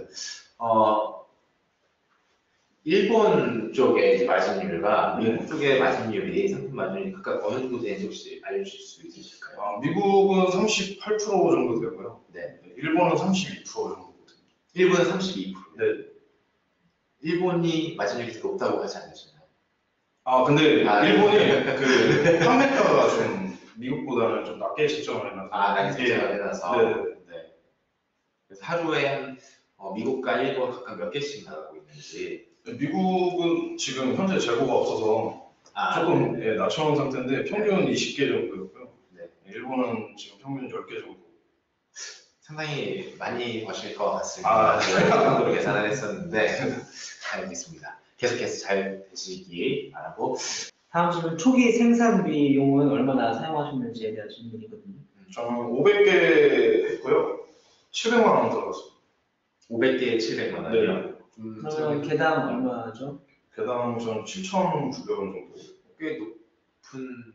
일본 쪽의 이제 마진율과 미국 쪽의 마진율이 상품 마진율이 각각 어느 정도 되는지 혹시 알려주실 수 있으실까요? 미국은 38% 정도 되고요. 네. 일본은 32% 정도 됩니다. 일본은 32%. 네. 일본이 마진율이 더 높다고 하지 않으셨나요? 근데 일본이 네. 그 판매가가 좀 미국보다는 좀 낮게 책정을 해놔서 낮게 책정을 해놔서. 네. 네. 그래서 하루에 한 미국과 일본 각각 몇 개씩 나가고 있는지. 미국은 지금 현재 재고가 없어서 조금 낮춰놓은 상태인데 평균 20개 정도였고요. 네. 일본은 지금 평균 10개 정도. 상당히 많이 버실 것 같습니다. 제가 그 정도로 계산을 했었는데 알겠습니다. 계속해서 잘 되시기 바라고. 다음 질문, 초기 생산 비용은 얼마나 사용하셨는지에 대한 질문이거든요. 저는 500개 했고요. 700만 원 들어갔습니다. 500개에 700만 원이요? 그러면 개당 얼마죠? 개당 전 7,900원 정도. 꽤 높은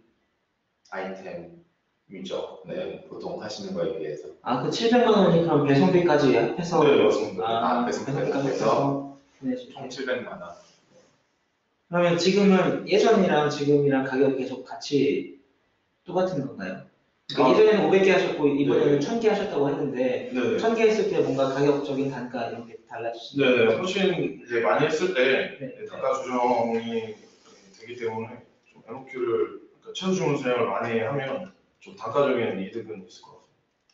아이템이죠. 네, 보통 하시는 거에 비해서. 그 700만 원이 그럼 배송비까지 합해서? 네, 맞습니다. 배송비까지 합해서 총 700만 원. 그러면 지금은 예전이랑 지금이랑 가격 계속 같이 똑같은 건가요? 그러니까 예전에는 500개 하셨고 이번에는 1000개 하셨다고 했는데 네네. 1000개 했을 때 뭔가 가격적인 단가 이런 게 달라지시나요? 네네. 훨씬 이제 많이 했을 때 네. 단가 조정이 되기 때문에 좀 MOQ를 그러니까 최소 주문 수량을 많이 하면 좀 단가적인 이득은 있을 것 같아요.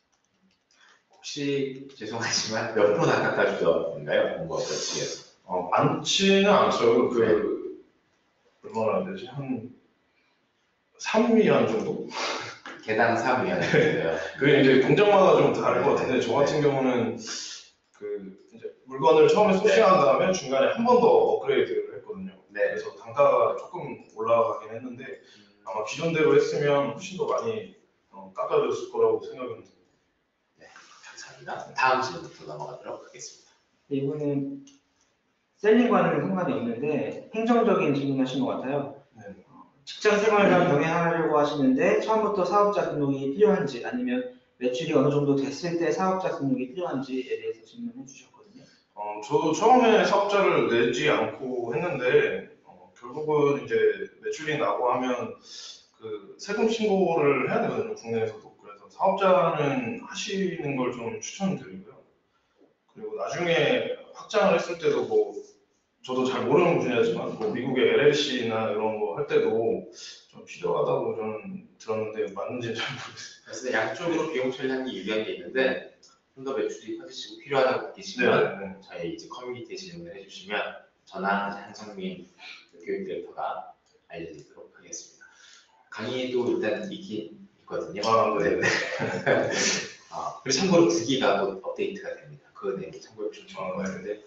혹시 죄송하지만 몇 프로 깎아주던가요? 공부업 측에서? 많지는 않죠. 얼마나 해야 되지? 한 3위안 정도? 개당 3위안인데요. 그게 이제 공장마다 좀 다를 것 같은데 저 같은 경우는 이제 물건을 처음에 소싱한 다음에 중간에 한 번 더 업그레이드를 했거든요. 네. 그래서 단가가 조금 올라가긴 했는데 아마 기존대로 했으면 훨씬 더 많이 깎아줬을 거라고 생각은 듭니다. 네, 감사합니다. 다음 질문으로 넘어가도록 하겠습니다. 이거는 셀링과는 상관이 없는데 행정적인 질문하신 것 같아요. 네. 직장 생활과 병행하려고 하시는데 처음부터 사업자 등록이 필요한지 아니면 매출이 어느 정도 됐을 때 사업자 등록이 필요한지에 대해서 질문해 주셨거든요. 저도 처음에 사업자를 내지 않고 했는데 결국은 이제 매출이 나고 하면 그 세금 신고를 해야 되거든요, 국내에서도. 그래서 사업자는 하시는 걸 좀 추천드리고요. 그리고 나중에 확장을 했을 때도 저도 잘 모르는 분야지만 미국의 LLC나 이런 거 할 때도 좀 필요하다고 저는 들었는데 맞는지는 잘 모르겠어요. 그래서 양쪽으로 비용 처리하는 게 유리한 게 있는데 좀 더 매출이 커지시고 필요하다고 느끼시면 저희 이제 커뮤니티에 질문을 해주시면 저나 한성민 교육 디렉터가 알려드리도록 하겠습니다. 강의도 일단 있긴 있거든요. 네. 그리고 참고로 9기가 곧 업데이트가 됩니다. 그 내용 참고해 주시면 좋을 것 같은데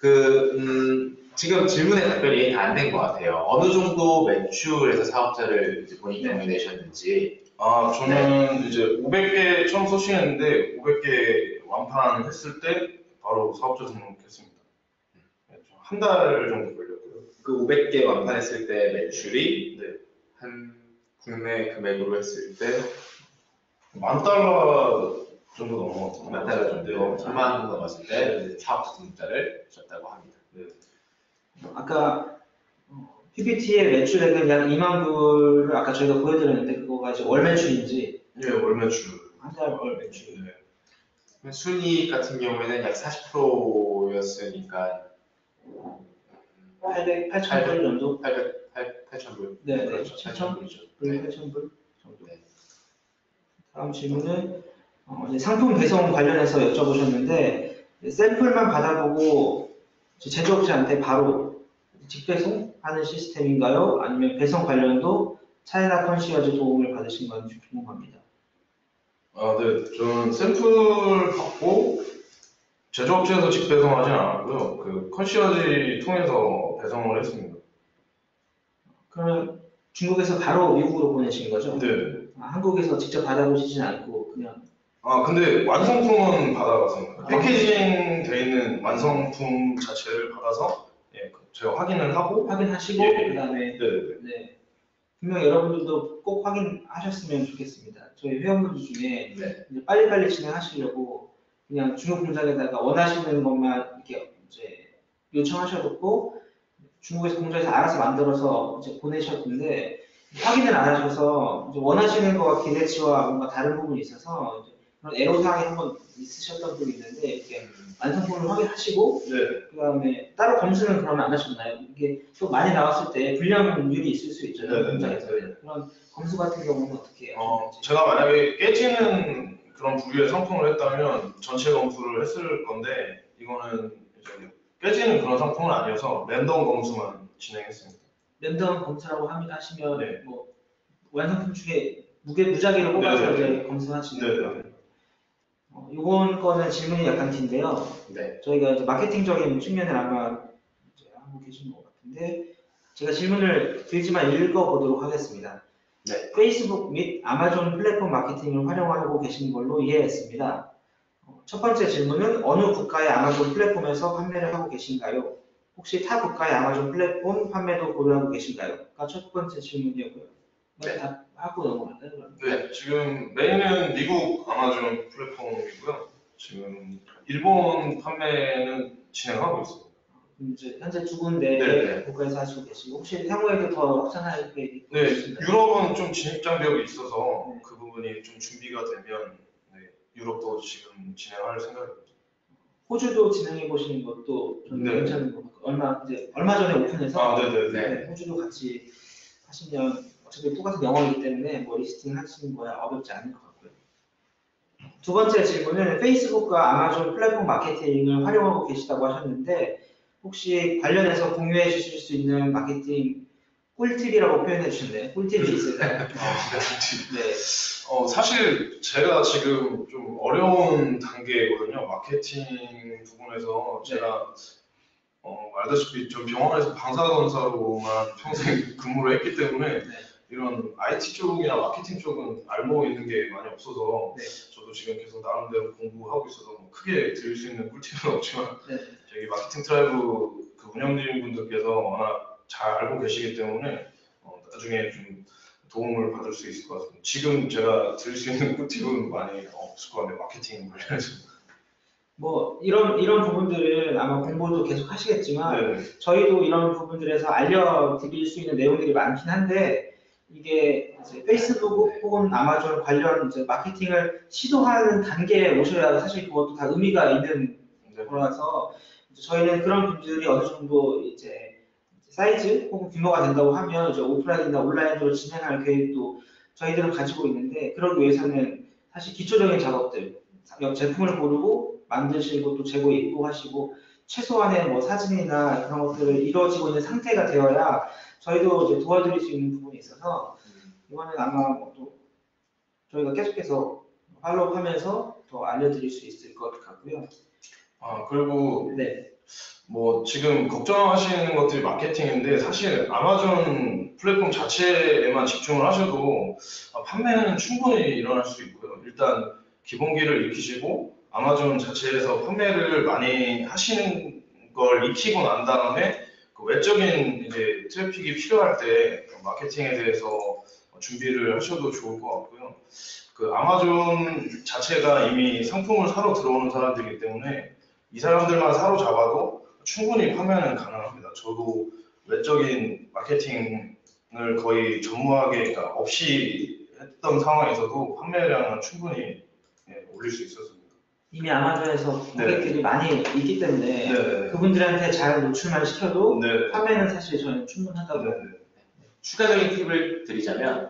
지금 질문에 답변이 다 안 된 것 같아요. 어느 정도 매출에서 사업자를 이제 본인 때문에 내셨는지. 저는 이제 500개 처음 소싱했는데 500개 완판했을 때 바로 사업자 등록했습니다. 한 달 정도 걸렸고요. 그 500개 완판했을 때 매출이 한 국내 금액으로 했을 때 $10,000 정도 넘어갔던 것 $10,000 정도, 3만 원 정도 넘었을 때 네. 사업자 등록자를 주셨다고 합니다. 네. 아까 PPT의 매출액은 약 2만 불을 아까 저희가 보여드렸는데 그거가 이제 월 매출인지 예, 월 매출. 한 달 월 매출. 네. 순이익 같은 경우에는 약 40%였으니까 8,000불 정도? 8,000불. 네, 그렇죠. 7,000 8,000불이죠. 불, 8,000불 정도. 네. 다음 질문은 이제 상품 배송 관련해서 여쭤보셨는데 샘플만 받아보고 제조업체한테 바로 직배송하는 시스템인가요? 아니면 배송 관련도 차이나 컨시어지 도움을 받으신 건지 궁금합니다. 네. 저는 샘플 받고 제조업체에서 직배송하진 않았고요. 그 컨시어지 통해서 배송을 했습니다. 그러면 중국에서 바로 미국으로 보내신 거죠? 네. 한국에서 직접 받아보시진 않고 그냥 근데 완성품은 받아갔습니다. 패키징 돼 있는 완성품 자체를 받아서 제가 확인을 하고 확인하시고 예. 그다음에 네. 네. 분명 여러분들도 꼭 확인하셨으면 좋겠습니다. 저희 회원분들 중에 네. 이제 빨리빨리 진행하시려고 그냥 중국 공장에다가 원하시는 것만 이렇게 이제 요청하셔도 중국에서 공장에서 알아서 만들어서 이제 보내셨는데 확인을 안 하셔서 이제 원하시는 거와 기대치와 뭔가 다른 부분이 있어서 이제 그런 애로사항이 한번 있으셨던 분이 있는데 이렇게 완성품을 확인하시고 네. 그다음에 따로 검수는 그러면 안 하셨나요? 이게 또 많이 나왔을 때 불량률이 있을 수 있죠. 네. 공장에서 그런 검수 같은 경우는 어떻게 하셨는지. 제가 만약에 깨지는 그런 부류의 상품을 했다면 전체 검수를 했을 건데 이거는 이제 깨지는 그런 상품은 아니어서 랜덤 검수만 진행했습니다. 랜덤 검수라고 하시면 네. 뭐 완성품 중에 무작위로 뽑아서 네. 이제 검수하시는 네. 거예요. 이번 거는 질문이 약간 긴데요. 네. 저희가 이제 마케팅적인 측면을 아마 이제 하고 계신 것 같은데 제가 질문을 길지만 읽어보도록 하겠습니다. 네. 페이스북 및 아마존 플랫폼 마케팅을 활용하고 계신 걸로 이해했습니다. 첫 번째 질문은 어느 국가의 아마존 플랫폼에서 판매를 하고 계신가요? 혹시 타 국가의 아마존 플랫폼 판매도 고려하고 계신가요?가 첫 번째 질문이었고요. 네. 다 하고 넘어갈까요? 그럼? 네, 지금 메인은 미국 아마존 플랫폼이고요. 지금 일본 판매는 진행하고 있습니다. 이제 현재 두 군데 네. 국가에서 하시고 계시고 혹시 향후에도 더 확장할 계획이 네, 있으신가요? 유럽은 좀 진입 장벽이 있어서 네. 그 부분이 좀 준비가 되면 유럽도 지금 진행할 생각입니다. 호주도 진행해 보시는 것도 저는 네. 괜찮은 것 같고 얼마 전에 오픈해서 네네네. 호주도 같이 하시면 어차피 똑같은 영어이기 때문에 뭐 리스팅 하시는 거야 어렵지 않을 것 같고요. 두 번째 질문은 페이스북과 아마존 플랫폼 마케팅을 활용하고 계시다고 하셨는데 혹시 관련해서 공유해 주실 수 있는 마케팅 꿀팁이라고 표현해 주셨네요. 꿀팁이 있을까요? 네. 사실 제가 지금 좀 어려운 단계거든요. 마케팅 부분에서 제가 알다시피 전 병원에서 방사선사로만 평생 근무를 했기 때문에 이런 IT 쪽이나 마케팅 쪽은 알고 있는 게 많이 없어서 저도 지금 계속 나름대로 공부하고 있어서 뭐 크게 드릴 수 있는 꿀팁은 없지만 저희 마케팅 트라이브 그 운영진 분들께서 워낙 잘 알고 계시기 때문에 나중에 좀 도움을 받을 수 있을 것 같습니다. 지금 제가 드릴 수 있는 꿀팁은 많이 없을 것 같네요. 마케팅 관련해서. 뭐 이런 부분들은 아마 공부도 계속 하시겠지만 네. 저희도 이런 부분들에서 알려드릴 수 있는 내용들이 많긴 한데 이게 이제 페이스북 혹은 아마존 관련 이제 마케팅을 시도하는 단계에 오셔야 사실 그것도 다 의미가 있는 거라서 저희는 그런 분들이 어느 정도 이제 사이즈 혹은 규모가 된다고 하면 이제 오프라인이나 온라인으로 진행할 계획도 저희들은 가지고 있는데 그러기 위해서는 사실 기초적인 작업들 제품을 고르고 만드시고 또 재고 입고하시고 최소한의 뭐 사진이나 그런 것들을 이루어지고 있는 상태가 되어야 저희도 이제 도와드릴 수 있는 부분이 있어서 이거는 아마 또 저희가 계속해서 팔로우하면서 더 알려드릴 수 있을 것 같고요. 그리고 뭐 지금 걱정하시는 것들이 마케팅인데 사실 아마존 플랫폼 자체에만 집중을 하셔도 판매는 충분히 일어날 수 있고요. 일단 기본기를 익히시고 아마존 자체에서 판매를 많이 하시는 걸 익히고 난 다음에 그 외적인 이제 트래픽이 필요할 때 마케팅에 대해서 준비를 하셔도 좋을 것 같고요. 그 아마존 자체가 이미 상품을 사러 들어오는 사람들이기 때문에 이 사람들만 사로잡아도 충분히 판매는 가능합니다. 저도 외적인 마케팅을 거의 전무하게 그러니까 없이 했던 상황에서도 판매량은 충분히 올릴 수 있었습니다. 이미 아마존에서 고객들이 많이 있기 때문에 그분들한테 잘 노출만 시켜도 판매는 사실 저는 충분하다고 추가적인 팁을 드리자면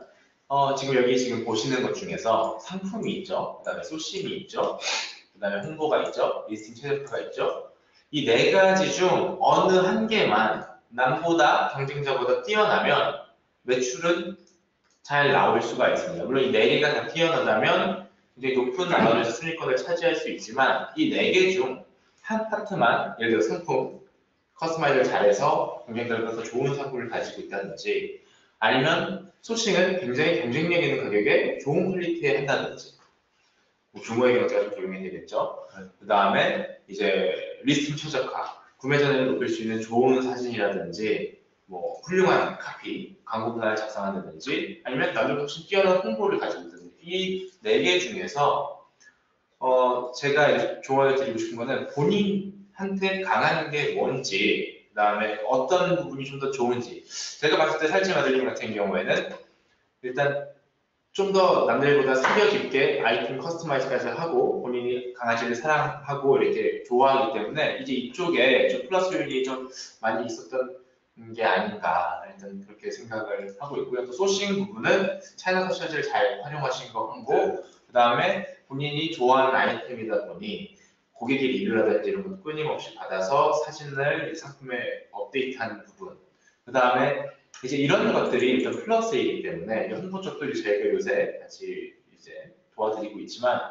지금 여기 지금 보시는 것 중에서 상품이 있죠. 그다음에 소싱이 있죠. 그다음에 홍보가 있죠. 리스팅 최저가가 있죠. 이 네 가지 중 어느 한 개만 남보다 경쟁자보다 뛰어나면 매출은 잘 나올 수가 있습니다. 물론 이 네 개가 다 뛰어나다면 굉장히 높은 아마존에서 순위권을 차지할 수 있지만 이 네 개 중 한 파트만 예를 들어 상품 커스터마이즈를 잘해서 경쟁자들보다 좋은 상품을 가지고 있다든지 아니면 소싱은 굉장히 경쟁력 있는 가격에 좋은 퀄리티에 한다든지 뭐 규모의 경제가 좀 적용이 되겠죠. 그 다음에 이제 리스팅 최저가, 구매 전에를 높일 수 있는 좋은 사진이라든지 뭐 훌륭한 카피, 광고 문화를 작성한다든지 아니면 남들보다 훨씬 뛰어난 홍보를 가지고 있다든지 이 네 개 중에서 제가 이제 조언을 드리고 싶은 거는 본인한테 강한 게 뭔지 그 다음에 어떤 부분이 좀 더 좋은지 제가 봤을 때 살찌 마들님 같은 경우에는 일단 좀 더 남들보다 성격 깊게 아이템 커스터마이즈까지 하고 본인이 강아지를 사랑하고 이렇게 좋아하기 때문에 이제 이쪽에 좀 플러스 요인이 좀 많이 있었던 게 아닌가 일단 그렇게 생각을 하고 있고요. 또 소싱 부분은 차이나 커셔츠를 잘 활용하신 거 같고 그 다음에 본인이 좋아하는 아이템이다 보니 고객의 리뷰라든지 이런 것도 끊임없이 받아서 사진을 이 상품에 업데이트하는 부분 그 다음에 이제 이런 것들이 일단 플러스이기 때문에 홍보 쪽도 이제 저희가 요새 같이 이제 도와드리고 있지만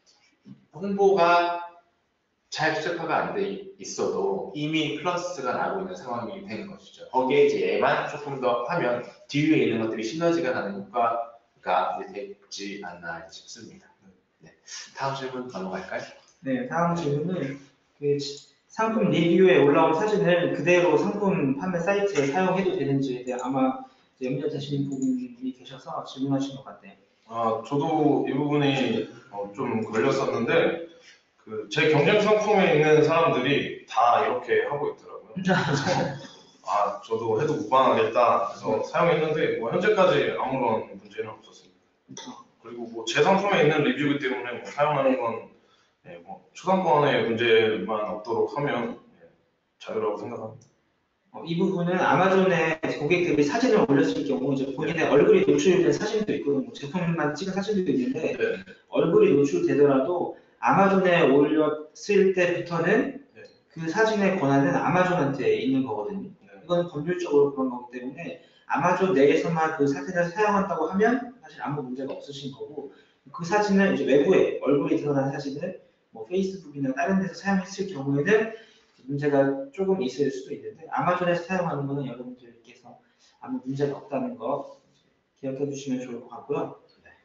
홍보가 잘 시작화가 안 돼 있어도 이미 플러스가 나고 있는 상황이 된 것이죠. 거기에 이제 얘만 조금 더 하면 뒤에 있는 것들이 시너지가 나는 효과가 이제 되지 않나 싶습니다. 네. 다음 질문 넘어갈까요? 네, 다음 질문은 그 상품 리뷰에 올라온 사진을 그대로 상품 판매 사이트에 사용해도 되는지에 대해 아마 이제 염려되시는 부분이 계셔서 질문하신 것 같아요. 저도 이 부분이 좀 걸렸었는데 제 경쟁 상품에 있는 사람들이 다 이렇게 하고 있더라고요. 그래서 저도 해도 무방하겠다 해서 사용했는데 뭐 현재까지 아무런 문제는 없었습니다. 그리고 뭐 제 상품에 있는 리뷰이기 때문에 뭐 사용하는 건 뭐 초상권의 문제만 없도록 하면 자유라고 생각합니다. 이 부분은 아마존에 고객들이 사진을 올렸을 경우 이제 본인의 얼굴이 노출된 사진도 있고 뭐 제품만 찍은 사진도 있는데 네. 얼굴이 노출되더라도 아마존에 올렸을 때부터는 그 사진의 권한은 아마존한테 있는 거거든요. 이건 법률적으로 그런 거기 때문에 아마존 내에서만 그 사진을 사용한다고 하면 사실 아무 문제가 없으신 거고 그 사진을 이제 외부에 얼굴이 드러난 사진을 뭐 페이스북이나 다른 데서 사용했을 경우에는 문제가 조금 있을 수도 있는데 아마존에서 사용하는 거는 여러분들께서 아무 문제가 없다는 거 기억해 주시면 좋을 것 같고요.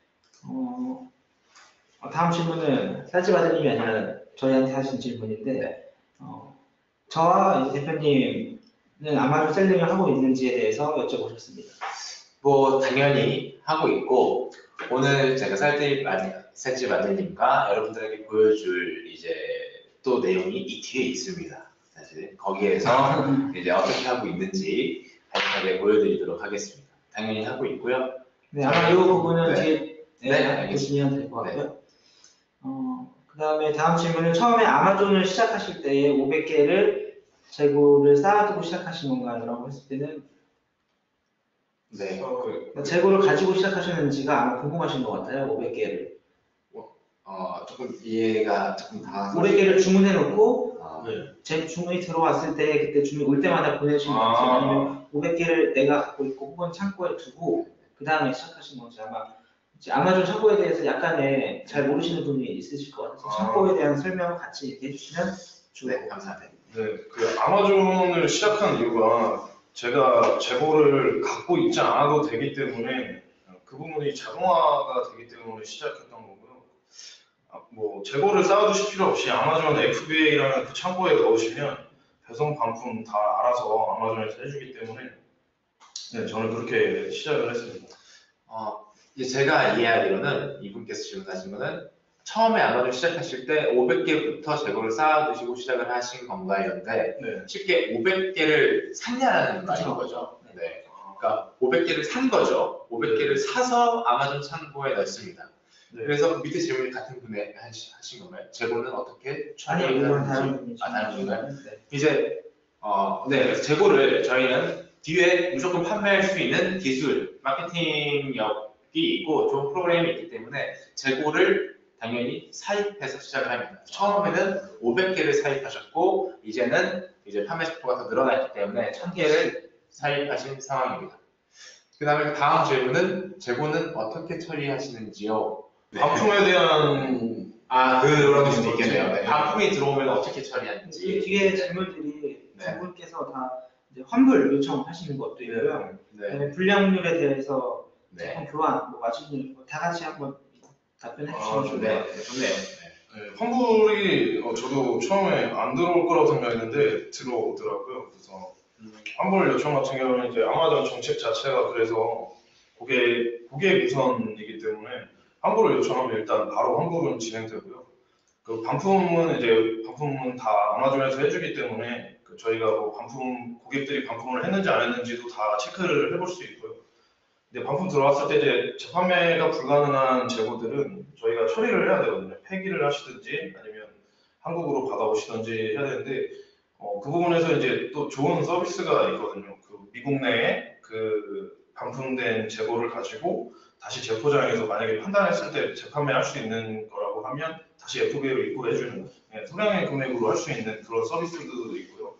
다음 질문은 살찌바드님이 아니라 저희한테 하신 질문인데 저와 이제 대표님은 아마존 셀링을 하고 있는지에 대해서 여쭤보셨습니다. 뭐 당연히 하고 있고 오늘 제가 살찌바드님과 여러분들에게 보여줄 이제 또 내용이 이 뒤에 있습니다. 사실 거기에서 이제 어떻게 하고 있는지 간단하게 보여드리도록 하겠습니다. 당연히 하고 있고요. 네, 아마 이 부분은 네. 뒤에 보시면 될 것 같고요. 그 다음에 다음 질문은 처음에 아마존을 시작하실 때에 500개를 재고를 쌓아두고 시작하신 건가요? 라고 했을 때는 네. 재고를 가지고 시작하셨는지가 아마 궁금하신 것 같아요. 500개를. 조금 이해가 조금 다 500개를 주문해 놓고 네. 제 주문이 들어왔을 때 그때 주문 올 때마다 보내주신 건지 아니면 500개를 내가 갖고 있고 혹은 창고에 두고 그 다음에 시작하신 건지 아마 이제 아마존 창고에 대해서 약간의 잘 모르시는 분이 있으실 것 같아서 창고에 대한 설명을 같이 얘기해 주시면 좋을 것 같아요. 감사합니다. 네, 아마존을 시작한 이유가 제가 재고를 갖고 있지 않아도 되기 때문에 그 부분이 자동화가 되기 때문에 시작했던 거고요. 뭐 재고를 쌓아두실 필요 없이 아마존 FBA라는 그 창고에 넣으시면 배송 반품 다 알아서 아마존에서 해주기 때문에 네, 저는 그렇게 시작을 했습니다. 이제 제가 이해하기로는 이분께서 질문하신 거는 처음에 아마존 시작하실 때 500개부터 재고를 쌓아두시고 시작을 하신 건가였는데 네. 쉽게 500개를 샀냐라는 말인 거죠. 네. 그러니까 500개를 산 거죠. 500개를 사서 아마존 창고에 넣습니다. 네. 그래서 밑에 질문이 같은 분이 하신 건가요? 재고는 어떻게 아니, 이건 다른 처리하는지? 분이죠. 다른 분인가요? 네. 이제 네, 그래서 재고를 저희는 뒤에 무조건 판매할 수 있는 기술, 마케팅력 있고 좋은 프로그램이 있기 때문에 재고를 당연히 사입해서 시작을 합니다. 처음에는 500개를 사입하셨고 이제는 이제 판매 속도가 더 늘어났기 때문에 1000개를 사입하신 상황입니다. 그 다음에 다음 질문은 재고는 어떻게 처리하시는지요? 반품에 대한 그런 수도 있겠네요. 네. 반품이 들어오면 어떻게 이 처리하는지. 뒤에 질문들이 네. 두 분께서 다 이제 환불 요청하시는 것도 있고요. 네. 그다음에 불량률에 대해서 네. 제품 교환, 뭐 마진율 다 같이 한번 답변해 주시면 좋네요. 좋네요. 네, 환불이 저도 처음에 안 들어올 거라고 생각했는데 들어오더라고요. 그래서 환불 요청 같은 경우는 이제 아마존 정책 자체가 그래서 고객 우선이기 때문에 환불을 요청하면 일단 바로 환불은 진행되고요. 그 반품은 다 아마존에서 해주기 때문에 저희가 뭐 고객들이 반품을 했는지 안 했는지도 다 체크를 해볼 수 있고요. 근데 반품 들어왔을 때 이제 재판매가 불가능한 재고들은 저희가 처리를 해야 되거든요. 폐기를 하시든지 아니면 한국으로 받아오시든지 해야 되는데 그 부분에서 이제 또 좋은 서비스가 있거든요. 그 미국 내에 그 반품된 재고를 가지고 다시 재포장해서 만약에 판단했을 때 재판매할 수 있는 거라고 하면 다시 FBA로 입고해주는 소량의 금액으로 할 수 있는 그런 서비스도 있고요.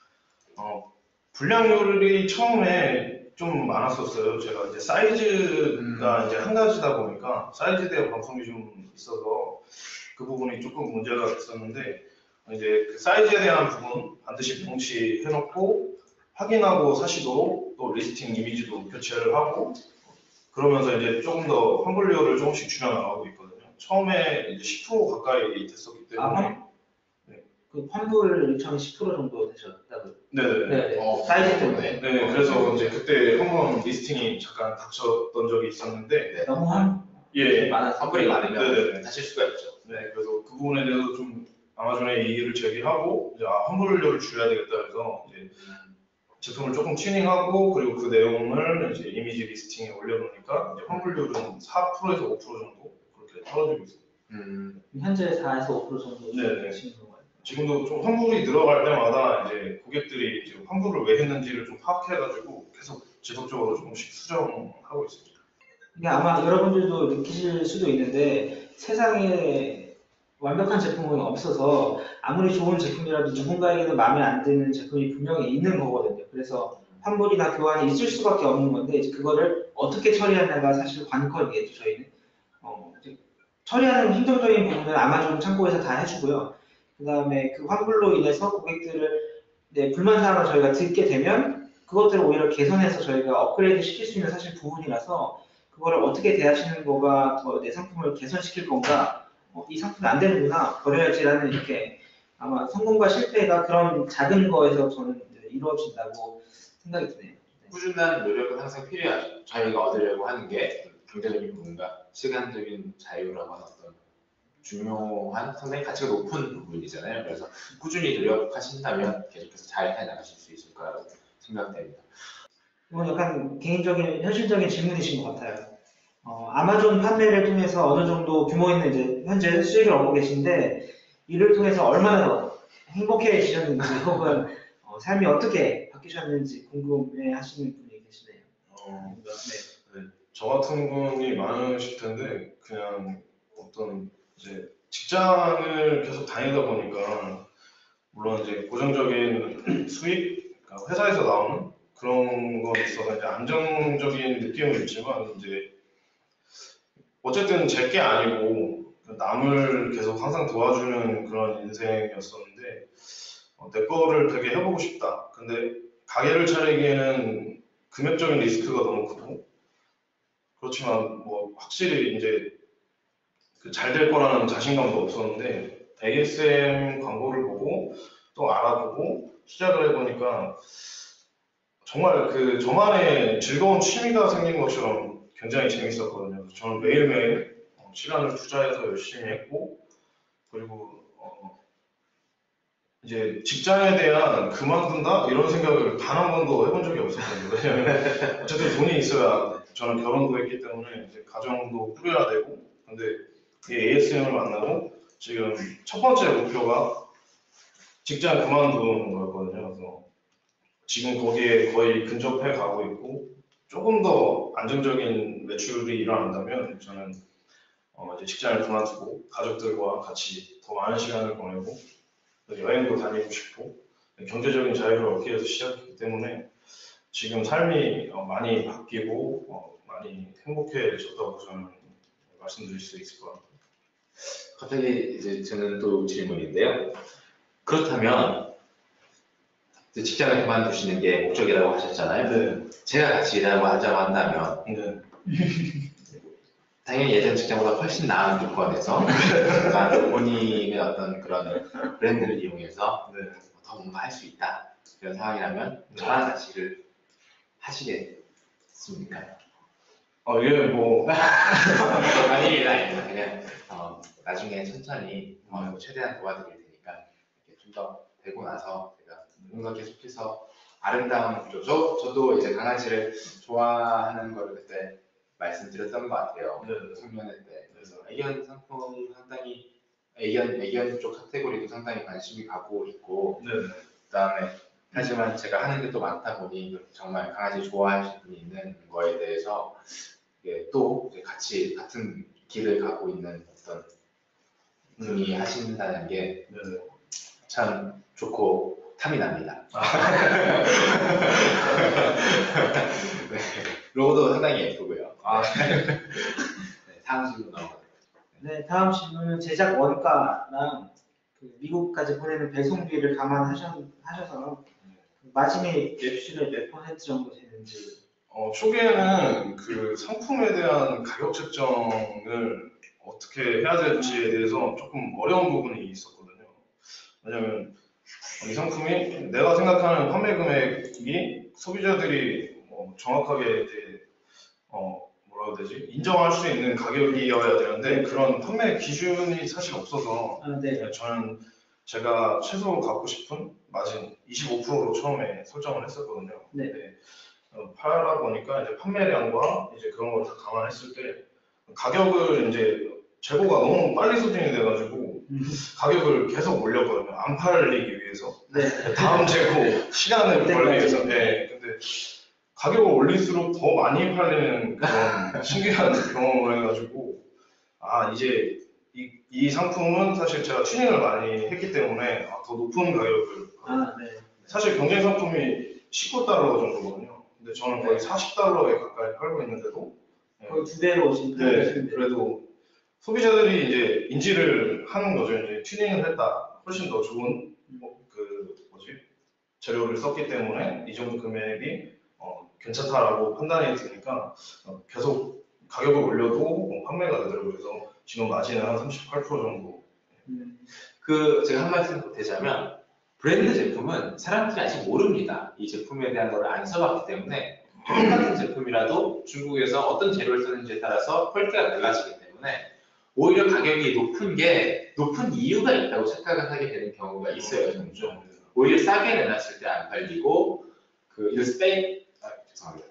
불량률이 처음에 좀 많았었어요. 제가 이제 사이즈가 이제 한 가지다 보니까 사이즈에 대한 반품이 좀 있어서 그 부분이 조금 문제가 됐었는데 이제 그 사이즈에 대한 부분 반드시 명시해놓고 확인하고 사시도록 또 리스팅 이미지도 교체를 하고 그러면서 이제 조금 더 환불료를 조금씩 줄여나가고 있거든요. 처음에 이제 10% 가까이 됐었기 때문에 그 환불 요청이 10% 정도 되셨다고. 네네. 네. 사이즈 때문에. 네, 그래서 이제 그때 한번 리스팅이 잠깐 닥쳤던 적이 있었는데 너무 많아서 환불이 많으면 네네네. 다칠 수가 있죠. 네, 그래서 그 부분에 대해서 좀 아마존에 이의를 제기하고 이제 환불료를 줄여야 되겠다 해서 이제 제품을 조금 튜닝하고 그리고 그 내용을 이제 이미지 리스팅에 올려놓으니까 이제 환불률은 4%에서 5% 정도 그렇게 떨어지고 있습니다. 현재 4에서 5% 정도 네네. 되시는 건가요? 지금도 좀 환불이 늘어갈 때마다 이제 고객들이 지금 환불을 왜 했는지를 좀 파악해가지고 계속 지속적으로 조금씩 수정하고 있습니다. 이게 아마 여러분들도 느끼실 수도 있는데 세상에 완벽한 제품은 없어서 아무리 좋은 제품이라도 누군가에게는 마음에 안 드는 제품이 분명히 있는 거거든요. 그래서 환불이나 교환이 있을 수밖에 없는 건데 이제 그거를 어떻게 처리하냐가 사실 관건이겠죠. 저희는 이제 처리하는 행정적인 부분은 아마존 창고에서 다 해주고요. 그 다음에 그 환불로 인해서 고객들을 불만 사항을 저희가 듣게 되면 그것들을 오히려 개선해서 저희가 업그레이드 시킬 수 있는 사실 부분이라서 그거를 어떻게 대하시는 거가 더 내 상품을 개선시킬 건가 이 상품이 안 되는구나 버려야지라는 이렇게 아마 성공과 실패가 그런 작은 거에서 저는 이루어진다고 생각이 드네요. 꾸준한 노력은 항상 필요하죠. 저희가 얻으려고 하는 게 경제적인 부분과 시간적인 자유라고 하는 어떤 중요한 상당히 가치가 높은 부분이잖아요. 그래서 꾸준히 노력하신다면 계속해서 잘 해나가실 수 있을 거라고 생각됩니다. 이건 약간 개인적인 현실적인 질문이신 것 같아요. 아마존 판매를 통해서 어느 정도 규모 있는 이제 현재 수익을 얻고 계신데 이를 통해서 얼마나 행복해지셨는지 혹은 삶이 어떻게 바뀌셨는지 궁금해하시는 분이 계시네요. 네, 저 같은 분이 많으실 텐데 그냥 어떤 이제 직장을 계속 다니다 보니까 물론 이제 고정적인 수익, 그러니까 회사에서 나오는 그런 건 있어서 이제 안정적인 느낌은 있지만 이제 어쨌든 제 게 아니고 남을 계속 항상 도와주는 그런 인생이었었는데 내 거를 되게 해보고 싶다. 근데 가게를 차리기에는 금액적인 리스크가 너무 크고 그렇지만 뭐 확실히 이제 잘 될 거라는 자신감도 없었는데 ASM 광고를 보고 또 알아보고 시작을 해보니까 정말 그 저만의 즐거운 취미가 생긴 것처럼 굉장히 재밌었거든요. 그래서 저는 매일매일 시간을 투자해서 열심히 했고 그리고 이제 직장에 대한 그만둔다 이런 생각을 단 한 번도 해본 적이 없었거든요. 왜냐면 어쨌든 돈이 있어야 저는 결혼도 했기 때문에 이제 가정도 꾸려야 되고 근데 이 ASM을 만나고 지금 첫 번째 목표가 직장 그만두는 거였거든요. 그래서 지금 거기에 거의 근접해 가고 있고 조금 더 안정적인 매출이 일어난다면 저는 이제 직장을 그만두고 가족들과 같이 더 많은 시간을 보내고 또 여행도 다니고 싶고 경제적인 자유를 얻기 위해서 시작했기 때문에 지금 삶이 많이 바뀌고 많이 행복해졌다고 저는 말씀드릴 수 있을 것 같아요. 갑자기 이제 저는 또 질문인데요. 그렇다면 이제 직장을 그만두시는 게 목적이라고 하셨잖아요. 네. 제가 같이 일하고 하자고 한다면 네. 당연히 예전 직장보다 훨씬 나은 조건에서 그러니까 본인의 어떤 그런 브랜드를 이용해서 네. 더 뭔가 할 수 있다 이런 상황이라면 네. 저랑 같이 일을 하시겠습니까? 예, 뭐 아니 그냥 나중에 천천히 최대한 도와드릴 테니까 좀 더 되고 나서 제가 뭔가 계속해서 아름다운 구조죠. 저도 이제 강아지를 좋아하는 거를 그때 말씀드렸던 것 같아요. 네. 성년회 때. 그래서 애견 상품 상당히 애견 쪽 카테고리도 상당히 관심이 가고 있고 네. 그다음에 하지만 제가 하는 게 또 많다 보니 정말 강아지 좋아하시는 분이 있는 거에 대해서 이게 또 이제 같이 같은 길을 가고 있는 어떤 분이 하신다는 게 참 좋고 탐이 납니다. 네, 로고도 상당히 예쁘고요. 네, 다음 질문 넘어가도록 네, 다음 질문은 제작 원가랑 그 미국까지 보내는 배송비를 감안하셔서 마진이 매출의 몇 퍼센트 정도 되는지. 초기에는 그 상품에 대한 가격 책정을 어떻게 해야 될지에 대해서 조금 어려운 부분이 있었거든요. 왜냐면 이 상품이 내가 생각하는 판매 금액이 소비자들이 정확하게 이제 뭐라고 해야 되지? 인정할 수 있는 가격이어야 되는데 그런 판매 기준이 사실 없어서 네. 저는 제가 최소 갖고 싶은 마진 25%로 처음에 설정을 했었거든요. 네. 근데 팔다 보니까 이제 판매량과 이제 그런 걸 다 감안했을 때 가격을 이제 재고가 너무 빨리 소진이 돼가지고 가격을 계속 올렸거든요. 안 팔리기 위해서. 네. 다음 재고 시간을 벌기 위해서. 네. 근데 가격을 올릴수록 더 많이 팔리는 그런 신기한 경험을 해가지고 이제 이 상품은 사실 제가 튜닝을 많이 했기 때문에 더 높은 가격을 네. 사실 경쟁 상품이 19달러 정도거든요. 근데 저는 거의 40달러에 가까이 팔고 있는데도 거의 2배로 지금 네, 그래도 소비자들이 이제 인지를 하는 거죠. 이제 튜닝을 했다. 훨씬 더 좋은 재료를 썼기 때문에 이 정도 금액이 괜찮다라고 판단이 드니까 계속 가격을 올려도 판매가 되더라고요. 그래서 지금 마진은 한 38% 정도. 제가 한 말씀 보태자면 브랜드 제품은 사람들이 아직 모릅니다. 이 제품에 대한 걸 안 써봤기 때문에 똑같은 제품이라도 중국에서 어떤 재료를 쓰는지에 따라서 퀄리티가 달라지기 때문에 오히려 가격이 높은 이유가 있다고 착각을 하게 되는 경우가 있어요. 종종. 오히려 싸게 내놨을 때 안 팔리고 죄송합니다.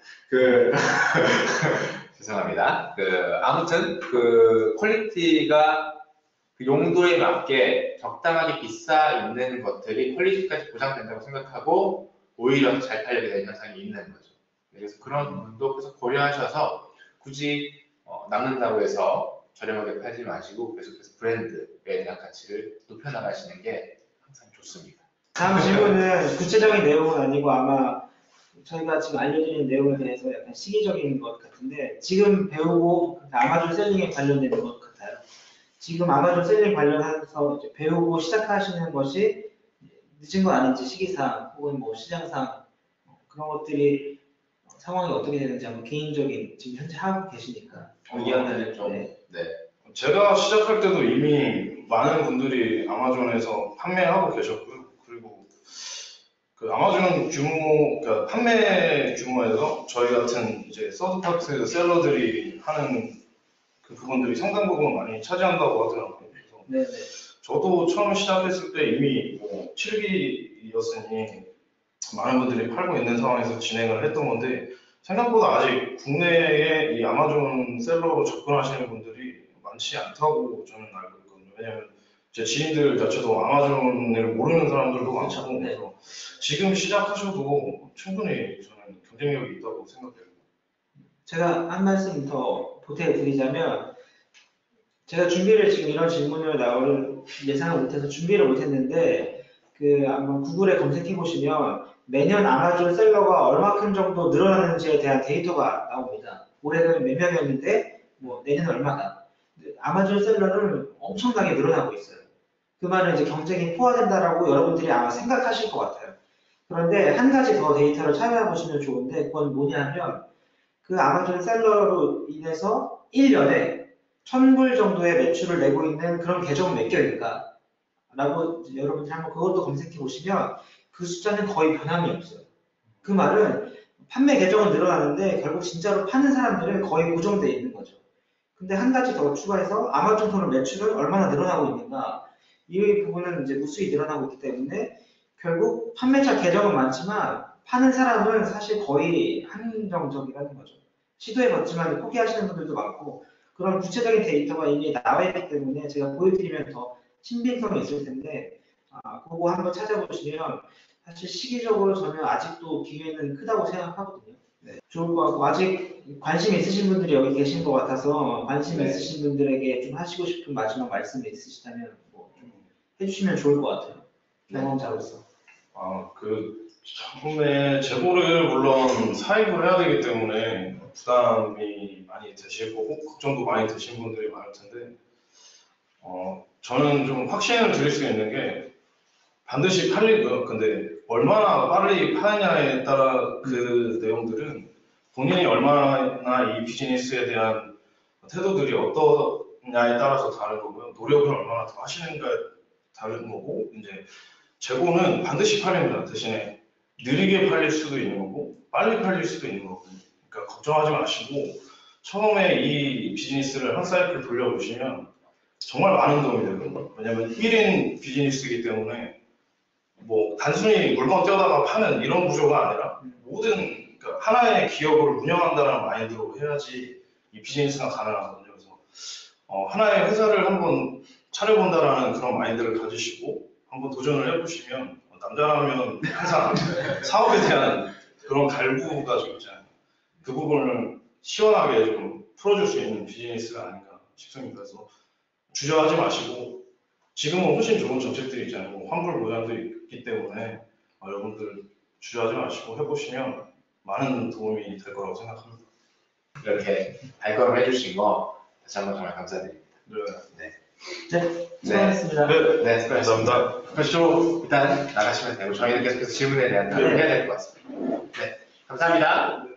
죄송합니다. 아무튼 퀄리티가 그 용도에 맞게 적당하게 비싸 있는 것들이 퀄리티까지 보장된다고 생각하고 오히려 잘 팔리게 되는 현상이 있는 거죠. 그래서 그런 부분도 계속 고려하셔서 굳이 남는다고 해서 저렴하게 팔지 마시고 계속해서 브랜드에 대한 가치를 높여나가시는 게 항상 좋습니다. 다음 질문은 구체적인 내용은 아니고 아마 저희가 지금 알려드리는 내용에 대해서 약간 시기적인 것 같은데 지금 배우고 아마존 셀링에 관련되는 것 같아요. 지금 아마존 셀링 관련해서 이제 배우고 시작하시는 것이 늦은 건 아닌지 시기상 혹은 뭐 시장상 그런 것들이 상황이 어떻게 되는지 한번 개인적인 지금 현재 하고 계시니까 의견을 좀 네. 제가 시작할 때도 이미 많은 분들이 아마존에서 판매하고 계셨고요. 그리고 그 아마존 규모, 그러니까 판매 규모에서 저희 같은 이제 서드파트 셀러들이 하는 그 부분들이 상당 부분 많이 차지한다고 하더라고요. 그래서 네네. 저도 처음 시작했을 때 이미 7기였으니 많은 분들이 팔고 있는 상황에서 진행을 했던 건데 생각보다 아직 국내에 이 아마존 셀러로 접근하시는 분들이 많지 않다고 저는 알고 있거든요. 왜냐하면 제 지인들 자체도 아마존을 모르는 사람들도 많고 네. 그래서 지금 시작하셔도 충분히 저는 경쟁력이 있다고 생각해요. 제가 한 말씀 더 보태드리자면 제가 준비를 지금 이런 질문을 나올 예상을 못해서 준비를 못했는데 그 한번 구글에 검색해 보시면 매년 아마존 셀러가 얼마큼 정도 늘어나는지에 대한 데이터가 나옵니다. 올해는 몇 명이었는데 뭐 내년은 얼마다. 아마존 셀러는 엄청나게 늘어나고 있어요. 그 말은 이제 경쟁이 포화된다라고 여러분들이 아마 생각하실 것 같아요. 그런데 한 가지 더 데이터를 찾아보시면 좋은데 그건 뭐냐면 그 아마존 셀러로 인해서 1년에 1000불 정도의 매출을 내고 있는 그런 계정은 몇 개일까? 라고 여러분들이 한번 그것도 검색해 보시면 그 숫자는 거의 변함이 없어요. 그 말은 판매 계정은 늘어나는데 결국 진짜로 파는 사람들은 거의 고정되어 있는 거죠. 근데 한 가지 더 추가해서 아마존 돈 매출은 얼마나 늘어나고 있는가? 이 부분은 이제 무수히 늘어나고 있기 때문에 결국 판매자 계정은 많지만 파는 사람은 사실 거의 한정적이라는 거죠. 시도해봤지만 포기하시는 분들도 많고 그런 구체적인 데이터가 이미 나와 있기 때문에 제가 보여드리면 더 신빙성이 있을 텐데 그거 한번 찾아보시면 사실 시기적으로 저는 아직도 기회는 크다고 생각하거든요. 네. 좋을 것 같고 아직 관심 있으신 분들이 여기 계신 것 같아서 관심 네. 있으신 분들에게 좀 하시고 싶은 마지막 말씀이 있으시다면 뭐 좀 해주시면 좋을 것 같아요. 경험자로서. 그 처음에 재고를 물론 사입을 해야 되기 때문에 부담이 많이 되실 거고 걱정도 많이 되신 분들이 많을 텐데 저는 좀 확신을 드릴 수 있는 게 반드시 팔리고요. 근데 얼마나 빨리 파느냐에 따라 그 내용들은 본인이 얼마나 이 비즈니스에 대한 태도들이 어떠냐에 따라서 다른 거고요. 노력을 얼마나 더 하시는가에 다른 거고 이제 재고는 반드시 팔립니다. 대신에 느리게 팔릴 수도 있는 거고 빨리 팔릴 수도 있는 거거든요. 그러니까 걱정하지 마시고 처음에 이 비즈니스를 한 사이클 돌려보시면 정말 많은 도움이 되거든요. 왜냐면 1인 비즈니스이기 때문에 뭐 단순히 물건 떼어다가 파는 이런 구조가 아니라 모든 그러니까 하나의 기업을 운영한다는 마인드로 해야지 이 비즈니스가 가능하거든요. 그래서 하나의 회사를 한번 차려본다라는 그런 마인드를 가지시고 한번 도전을 해보시면 남자라면 항상 사업에 대한 그런 갈구가 좀 있잖아요. 그 부분을 시원하게 좀 풀어줄 수 있는 비즈니스가 아닌가 싶습니다. 그래서 주저하지 마시고 지금은 훨씬 좋은 정책들이 있잖아요. 뭐 환불 보장도 있기 때문에 여러분들 주저하지 마시고 해보시면 많은 도움이 될 거라고 생각합니다. 이렇게 발걸음 해주신 거 다시 한번 정말 감사드립니다. 네. 네, 수고하셨습니다. 네, 감사합니다. 그렇죠. 일단 나가시면 되고 저희는 계속해서 질문에 대한 답을 해야 될 것 같습니다. 네, 감사합니다.